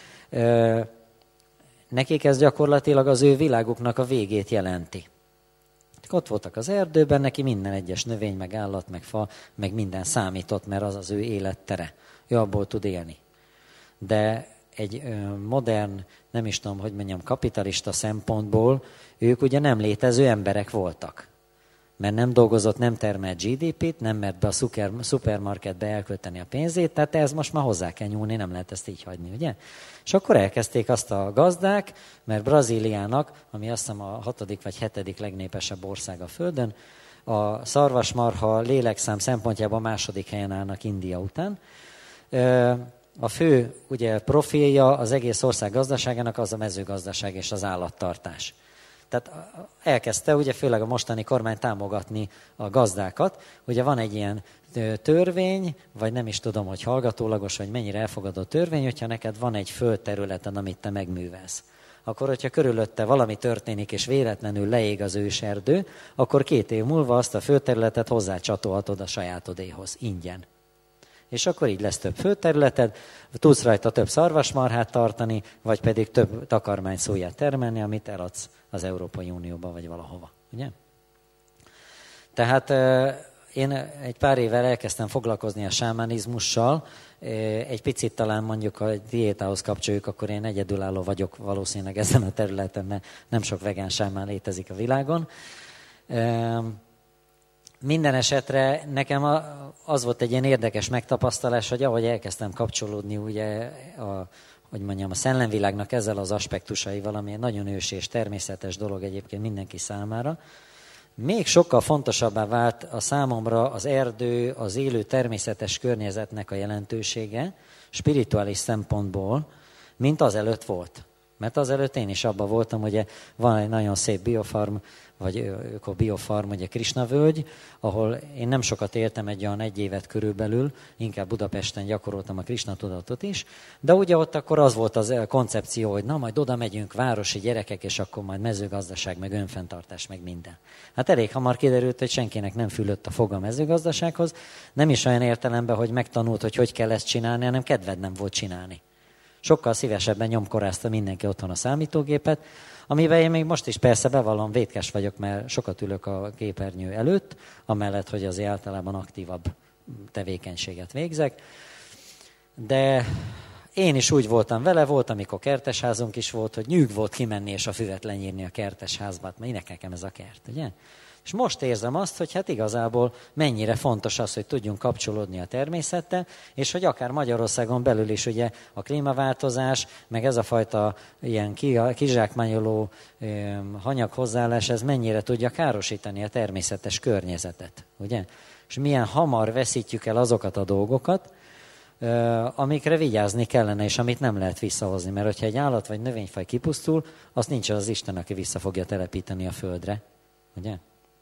nekik ez gyakorlatilag az ő világuknak a végét jelenti. Ott voltak az erdőben, neki minden egyes növény, meg állat, meg fa, meg minden számított, mert az az ő élettere. Ő abból tud élni. De egy modern, nem is tudom, hogy mondjam, kapitalista szempontból ők ugye nem létező emberek voltak. Mert nem dolgozott, nem termelt GDP-t, nem mert be a szupermarketbe elkölteni a pénzét, tehát ez most már hozzá kell nyúlni, nem lehet ezt így hagyni, ugye? És akkor elkezdték azt a gazdák, mert Brazíliának, ami azt hiszem a 6. vagy 7. legnépesebb ország a Földön, a szarvasmarha lélekszám szempontjában második helyen állnak India után. A fő ugye, profilja az egész ország gazdaságának az a mezőgazdaság és az állattartás. Tehát elkezdte ugye főleg a mostani kormány támogatni a gazdákat. Ugye van egy ilyen törvény, vagy nem is tudom, hogy hallgatólagos, vagy mennyire elfogadott törvény, hogyha neked van egy földterületen, amit te megművelsz. Akkor, hogyha körülötte valami történik, és véletlenül leég az őserdő, akkor 2 év múlva azt a földterületet hozzácsatolhatod a sajátodéhoz, ingyen. És akkor így lesz több földterületed, tudsz rajta több szarvasmarhát tartani, vagy pedig több takarmányszóját termelni, amit eladsz az Európai Unióba, vagy valahova. Ugye? Tehát én egy pár évvel elkezdtem foglalkozni a sámánizmussal, egy picit talán mondjuk a diétához kapcsoljuk, akkor én egyedülálló vagyok valószínűleg ezen a területen, mert nem sok vegán sámán létezik a világon. Minden esetre nekem az volt egy ilyen érdekes megtapasztalás, hogy ahogy elkezdtem kapcsolódni ugye a szellemvilágnak ezzel az aspektusaival, ami egy nagyon ősi és természetes dolog egyébként mindenki számára, még sokkal fontosabbá vált a számomra az erdő, az élő természetes környezetnek a jelentősége, spirituális szempontból, mint azelőtt volt. Mert azelőtt én is abban voltam, ugye van egy nagyon szép biofarm, vagy ökobiofarm, ugye Krisna völgy, ahol én nem sokat éltem, egy olyan 1 évet körülbelül, inkább Budapesten gyakoroltam a Krisna tudatot is, de ugye ott akkor az volt az koncepció, hogy na majd oda megyünk városi gyerekek, és akkor majd mezőgazdaság, meg önfenntartás, meg minden. Hát elég hamar kiderült, hogy senkinek nem fülött a foga a mezőgazdasághoz, nem is olyan értelemben, hogy megtanult, hogy kell ezt csinálni, hanem kedved nem volt csinálni. Sokkal szívesebben nyomkorázta mindenki otthon a számítógépet, amivel én még most is persze bevallom, vétkes vagyok, mert sokat ülök a képernyő előtt, amellett, hogy azért általában aktívabb tevékenységet végzek. De én is úgy voltam vele, volt, amikor kertesházunk is volt, hogy nyűg volt kimenni és a füvet lenyírni a kertesházba, mert minek nekem ez a kert, ugye? És most érzem azt, hogy hát igazából mennyire fontos az, hogy tudjunk kapcsolódni a természettel, és hogy akár Magyarországon belül is ugye a klímaváltozás, meg ez a fajta ilyen kizsákmányoló hanyag hozzáállás, ez mennyire tudja károsítani a természetes környezetet, ugye? És milyen hamar veszítjük el azokat a dolgokat, amikre vigyázni kellene, és amit nem lehet visszahozni. Mert hogyha egy állat vagy növényfaj kipusztul, azt nincs az Isten, aki vissza fogja telepíteni a földre, ugye?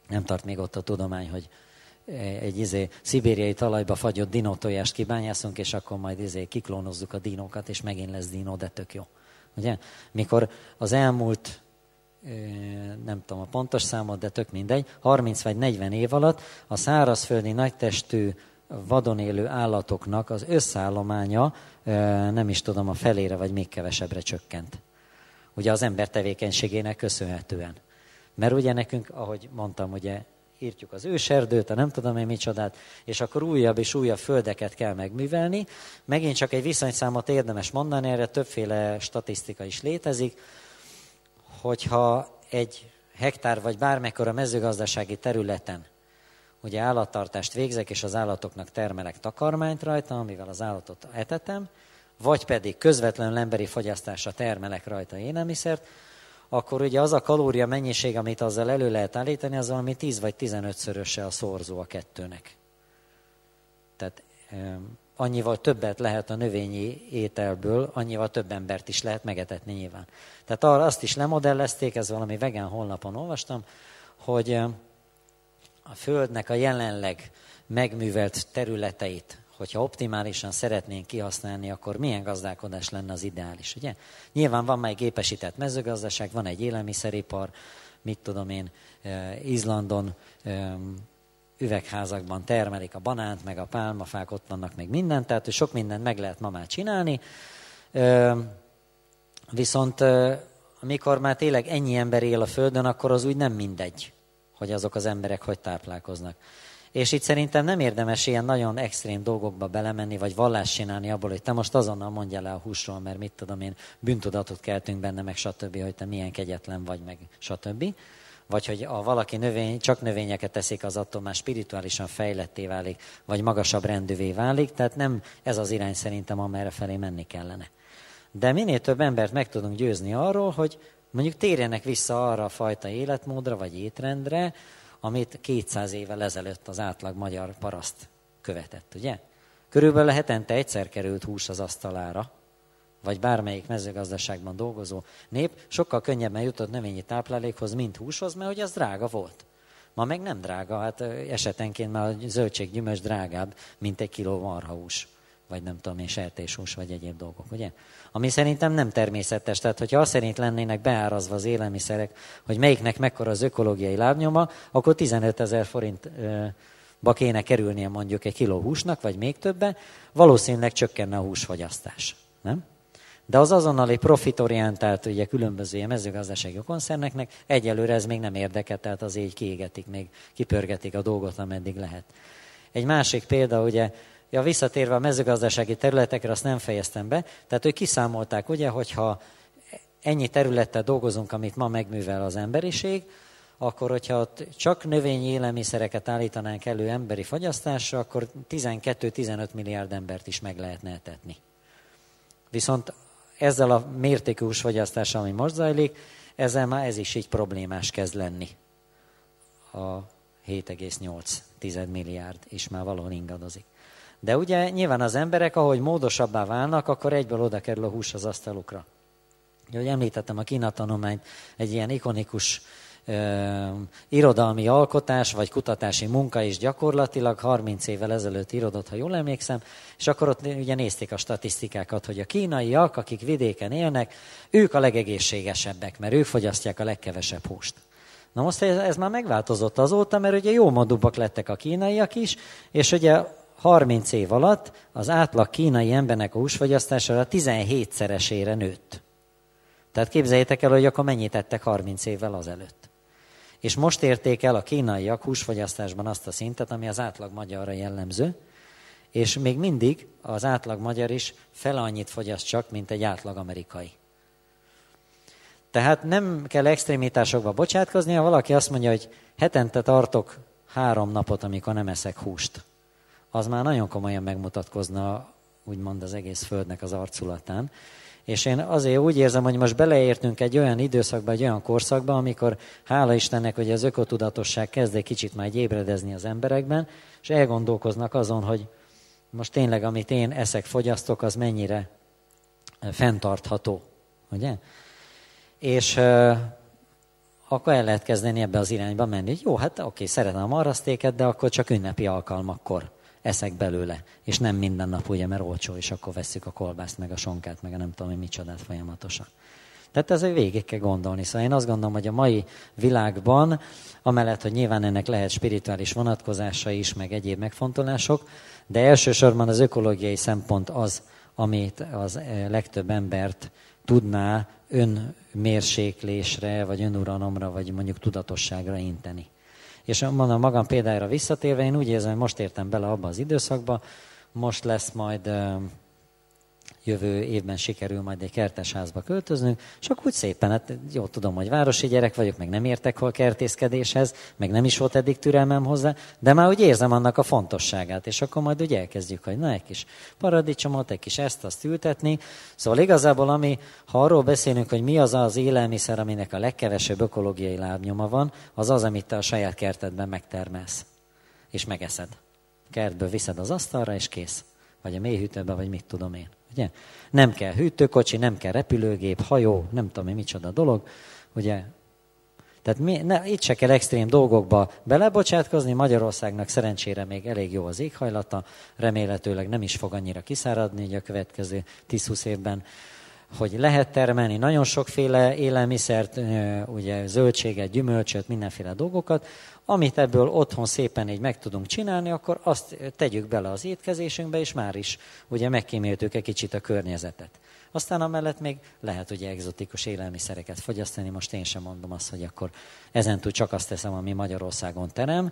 Nem tart még ott a tudomány, hogy egy szibériai talajba fagyott dinótojást kibányászunk, és akkor majd kiklónozzuk a dinókat, és megint lesz dinó, de tök jó. Ugye? Mikor az elmúlt, nem tudom a pontos számot, de tök mindegy, 30 vagy 40 év alatt a szárazföldi nagytestű vadon élő állatoknak az összeállománya nem is tudom, a felére vagy még kevesebbre csökkent. Ugye az ember tevékenységének köszönhetően. Mert ugye nekünk, ahogy mondtam, ugye írtjuk az őserdőt, a nem tudom én micsodát, és akkor újabb és újabb földeket kell megművelni. Megint csak egy viszonyszámot érdemes mondani, erre többféle statisztika is létezik, hogyha egy hektár vagy bármekkora mezőgazdasági területen ugye állattartást végzek, és az állatoknak termelek takarmányt rajta, amivel az állatot etetem, vagy pedig közvetlenül emberi fogyasztásra termelek rajta élelmiszert, akkor ugye az a kalória mennyiség, amit azzal elő lehet állítani, az valami 10 vagy 15-szöröse a szorzó a kettőnek. Tehát annyival többet lehet a növényi ételből, annyival több embert is lehet megetetni nyilván. Tehát azt is lemodellezték, ez valami vegán honlapon olvastam, hogy a Földnek a jelenleg megművelt területeit, hogyha optimálisan szeretnénk kihasználni, akkor milyen gazdálkodás lenne az ideális, ugye? Nyilván van már egy gépesített mezőgazdaság, van egy élelmiszeripar, mit tudom én, Izlandon üvegházakban termelik a banánt, meg a pálmafák, ott vannak meg mindent, tehát sok mindent meg lehet ma már csinálni. Viszont amikor már tényleg ennyi ember él a Földön, akkor az úgy nem mindegy, hogy azok az emberek hogy táplálkoznak. És itt szerintem nem érdemes ilyen nagyon extrém dolgokba belemenni, vagy vallást csinálni abból, hogy te most azonnal mondjál le a húsról, mert mit tudom én, bűntudatot keltünk benne, meg stb., hogy te milyen kegyetlen vagy, meg stb. Vagy hogy valaki csak növényeket teszik, az attól már spirituálisan fejletté válik, vagy magasabb rendűvé válik, tehát nem ez az irány szerintem, amerre felé menni kellene. De minél több embert meg tudunk győzni arról, hogy mondjuk térjenek vissza arra a fajta életmódra, vagy étrendre, amit 200 évvel ezelőtt az átlag magyar paraszt követett, ugye? Körülbelül hetente egyszer került hús az asztalára, vagy bármelyik mezőgazdaságban dolgozó nép sokkal könnyebben jutott növényi táplálékhoz, mint húshoz, mert hogy az drága volt. Ma meg nem drága, hát esetenként már a zöldséggyümölcs drágább, mint egy kiló marhahús, vagy nem tudom én, sertéshús, vagy egyéb dolgok, ugye? Ami szerintem nem természetes, tehát hogyha azt szerint lennének beárazva az élelmiszerek, hogy melyiknek mekkora az ökológiai lábnyoma, akkor 15 000 forintba kéne kerülnie mondjuk egy kiló húsnak, vagy még többe, valószínűleg csökkenne a húsfogyasztás, nem? De az azonnali profitorientált, ugye különböző ilyen mezőgazdasági koncerneknek egyelőre ez még nem érdekel, tehát az így kiégetik, még kipörgetik a dolgot, ameddig lehet. Egy másik példa, ugye, visszatérve a mezőgazdasági területekre, azt nem fejeztem be, tehát ők kiszámolták, ugye, hogyha ennyi területtel dolgozunk, amit ma megművel az emberiség, akkor hogyha ott csak növényi élelmiszereket állítanánk elő emberi fogyasztásra, akkor 12-15 milliárd embert is meg lehetne etetni. Viszont ezzel a mértékű húsfogyasztással, ami most zajlik, ezzel már ez is így problémás kezd lenni. A 7,8 milliárd is már valahol ingadozik. De ugye nyilván az emberek, ahogy módosabbá válnak, akkor egyből oda kerül a hús az asztalukra. Ahogy említettem a Kína tanulmányt, egy ilyen ikonikus irodalmi alkotás, vagy kutatási munka is gyakorlatilag 30 évvel ezelőtt írodott, ha jól emlékszem, és akkor ott ugye nézték a statisztikákat, hogy a kínaiak, akik vidéken élnek, ők a legegészségesebbek, mert ők fogyasztják a legkevesebb húst. Na most ez már megváltozott azóta, mert ugye jó modúbbak lettek a kínaiak is, és ugye 30 év alatt az átlag kínai embernek a húsfogyasztására 17-szeresére nőtt. Tehát képzeljétek el, hogy akkor mennyit ettek 30 évvel azelőtt. És most érték el a kínaiak húsfogyasztásban azt a szintet, ami az átlag magyarra jellemző, és még mindig az átlag magyar is fele annyit fogyaszt csak, mint egy átlag amerikai. Tehát nem kell extrémitásokba bocsátkozni, ha valaki azt mondja, hogy hetente tartok 3 napot, amikor nem eszek húst. Az már nagyon komolyan megmutatkozna, úgymond az egész földnek az arculatán. És én azért úgy érzem, hogy most beleértünk egy olyan időszakba, egy olyan korszakba, amikor hála Istennek, hogy az ökotudatosság kezd egy kicsit már ébredezni az emberekben, és elgondolkoznak azon, hogy most tényleg, amit én eszek, fogyasztok, az mennyire fenntartható. Ugye? És akkor el lehet kezdeni ebbe az irányba menni, hogy jó, hát oké, szeretem a marhasztéket, de akkor csak ünnepi alkalmakkor eszek belőle, és nem minden nap, ugye, mert olcsó, és akkor vesszük a kolbászt, meg a sonkát, meg a nem tudom, hogy micsodát folyamatosan. Tehát ezzel végig kell gondolni. Szóval én azt gondolom, hogy a mai világban, amellett, hogy nyilván ennek lehet spirituális vonatkozása is, meg egyéb megfontolások, de elsősorban az ökológiai szempont az, amit az legtöbb embert tudná önmérséklésre, vagy önuralomra, vagy mondjuk tudatosságra inteni. És mondom, magam példára visszatérve, én úgy érzem, hogy most értem bele abba az időszakba, most lesz majd jövő évben sikerül majd egy kertesházba költöznünk, és akkor úgy szépen, hát jó, tudom, hogy városi gyerek vagyok, meg nem értek hol kertészkedéshez, meg nem is volt eddig türelmem hozzá, de már úgy érzem annak a fontosságát, és akkor majd úgy elkezdjük, hogy na, egy kis paradicsomot, egy kis ezt-azt ültetni. Szóval igazából, ha arról beszélünk, hogy mi az az élelmiszer, aminek a legkevesebb ökológiai lábnyoma van, az az, amit te a saját kertedben megtermelsz, és megeszed. Kertből viszed az asztalra, és kész. Vagy a mélyhűtőbe, vagy mit tudom én. Ugye? Nem kell hűtőkocsi, nem kell repülőgép, hajó, nem tudom én micsoda dolog. Ugye? Tehát itt se kell extrém dolgokba belebocsátkozni. Magyarországnak szerencsére még elég jó az éghajlata, remélhetőleg nem is fog annyira kiszáradni így a következő 10-20 évben, hogy lehet termelni nagyon sokféle élelmiszert, ugye zöldséget, gyümölcsöt, mindenféle dolgokat, amit ebből otthon szépen így meg tudunk csinálni, akkor azt tegyük bele az étkezésünkbe, és már is ugye megkíméltük egy kicsit a környezetet. Aztán amellett még lehet ugye egzotikus élelmiszereket fogyasztani, most én sem mondom azt, hogy akkor ezentúl csak azt teszem, ami Magyarországon terem,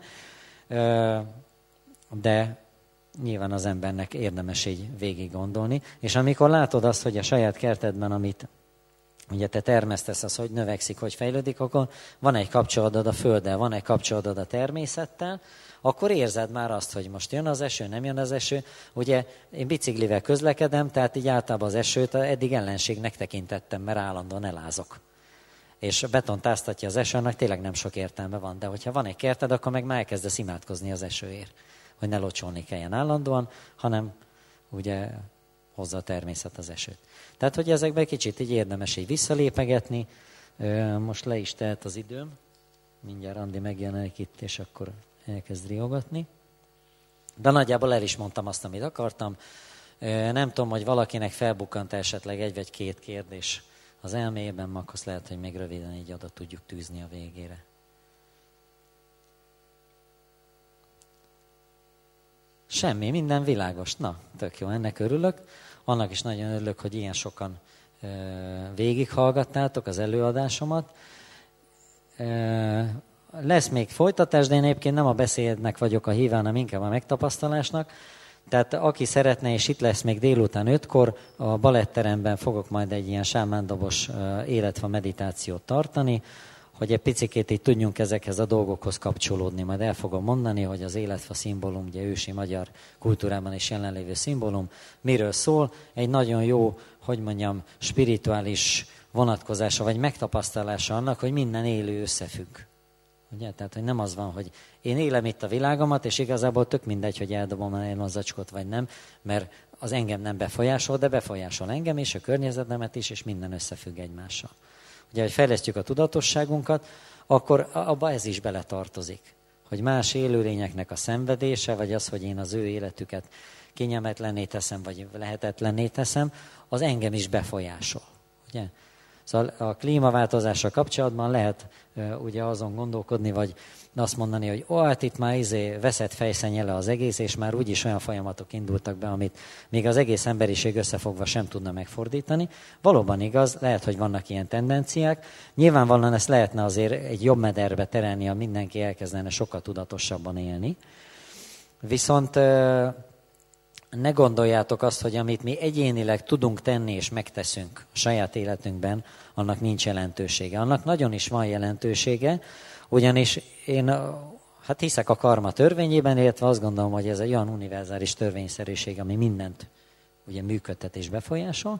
de nyilván az embernek érdemes így végig gondolni. És amikor látod azt, hogy a saját kertedben, amit ugye te termesztesz, az hogy növekszik, hogy fejlődik, akkor van egy kapcsolatod a földdel, van egy kapcsolatod a természettel, akkor érzed már azt, hogy most jön az eső, nem jön az eső. Ugye én biciklivel közlekedem, tehát így általában az esőt eddig ellenségnek tekintettem, mert állandóan elázok. És betontáztatja az eső, annak tényleg nem sok értelme van, de hogyha van egy kerted, akkor meg már elkezdesz imádkozni az esőért, hogy ne locsolni kelljen állandóan, hanem ugye hozza a természet az esőt. Tehát, hogy ezekben kicsit így érdemes így visszalépegetni. Most le is telt az időm. Mindjárt Andi megjelenik itt, és akkor elkezd riogatni. De nagyjából el is mondtam azt, amit akartam. Nem tudom, hogy valakinek felbukkant esetleg egy vagy két kérdés az elméjében, akkor lehet, hogy még röviden így oda tudjuk tűzni a végére. Semmi, minden világos. Na, tök jó, ennek örülök. Annak is nagyon örülök, hogy ilyen sokan végighallgattátok az előadásomat. Lesz még folytatás, de én egyébként nem a beszédnek vagyok a híve, hanem inkább a megtapasztalásnak. Tehát aki szeretne, és itt lesz még délután 5-kor, a baletteremben fogok majd egy ilyen sámándobos életfa meditációt tartani, hogy egy picikét így tudjunk ezekhez a dolgokhoz kapcsolódni. Majd el fogom mondani, hogy az életfa szimbólum, ugye ősi magyar kultúrában is jelenlévő szimbólum, miről szól. Egy nagyon jó, hogy mondjam, spirituális vonatkozása, vagy megtapasztalása annak, hogy minden élő összefügg. Ugye? Tehát, hogy nem az van, hogy én élem itt a világomat, és igazából tök mindegy, hogy eldobom el az zacskót, vagy nem, mert az engem nem befolyásol, de befolyásol engem és a környezetemet is, és minden összefügg egymással. Ugye, hogy fejlesztjük a tudatosságunkat, akkor abba ez is beletartozik. Hogy más élőlényeknek a szenvedése, vagy az, hogy én az ő életüket kényelmetlenné teszem, vagy lehetetlenné teszem, az engem is befolyásol. Ugye? Szóval a klímaváltozással kapcsolatban lehet ugye azon gondolkodni, vagy azt mondani, hogy hát itt már veszett fejszennyele az egész, és már úgyis olyan folyamatok indultak be, amit még az egész emberiség összefogva sem tudna megfordítani. Valóban igaz, lehet, hogy vannak ilyen tendenciák. Nyilvánvalóan ezt lehetne azért egy jobb mederbe terelni, ha mindenki elkezdene sokkal tudatosabban élni. Viszont ne gondoljátok azt, hogy amit mi egyénileg tudunk tenni és megteszünk a saját életünkben, annak nincs jelentősége. Annak nagyon is van jelentősége, ugyanis én hiszek a karma törvényében, illetve azt gondolom, hogy ez egy olyan univerzális törvényszerűség, ami mindent ugye működtet és befolyásol.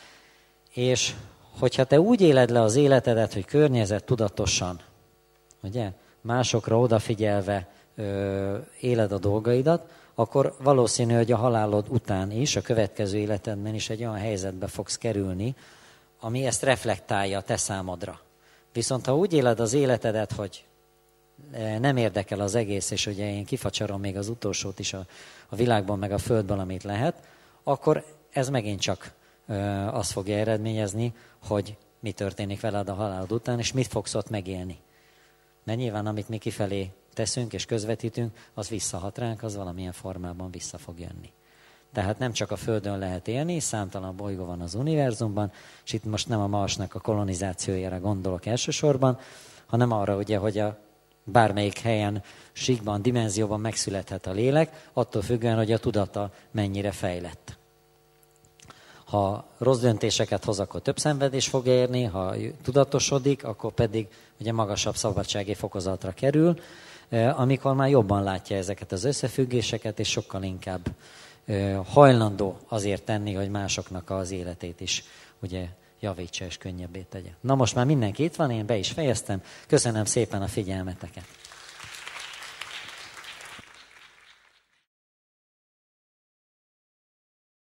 És hogyha te úgy éled le az életedet, hogy környezet tudatosan, ugye, másokra odafigyelve éled a dolgaidat, akkor valószínű, hogy a halálod után is, a következő életedben is egy olyan helyzetbe fogsz kerülni, ami ezt reflektálja a te számodra. Viszont ha úgy éled az életedet, hogy nem érdekel az egész, és ugye én kifacsarom még az utolsót is a világban, meg a földből, amit lehet, akkor ez megint csak azt fogja eredményezni, hogy mi történik veled a halálod után, és mit fogsz ott megélni. Mert nyilván, amit mi kifelé teszünk és közvetítünk, az visszahat ránk, az valamilyen formában vissza fog jönni. Tehát nem csak a Földön lehet élni, számtalan bolygó van az univerzumban, és itt most nem a Marsnak a kolonizációjára gondolok elsősorban, hanem arra ugye, hogy a bármelyik helyen, síkban, dimenzióban megszülethet a lélek, attól függően, hogy a tudata mennyire fejlett. Ha rossz döntéseket hoz, akkor több szenvedés fog érni, ha tudatosodik, akkor pedig ugye magasabb szabadsági fokozatra kerül, amikor már jobban látja ezeket az összefüggéseket, és sokkal inkább hajlandó azért tenni, hogy másoknak az életét is ugye javítsa és könnyebbé tegye. Na most már mindenki itt van, én be is fejeztem. Köszönöm szépen a figyelmeteket.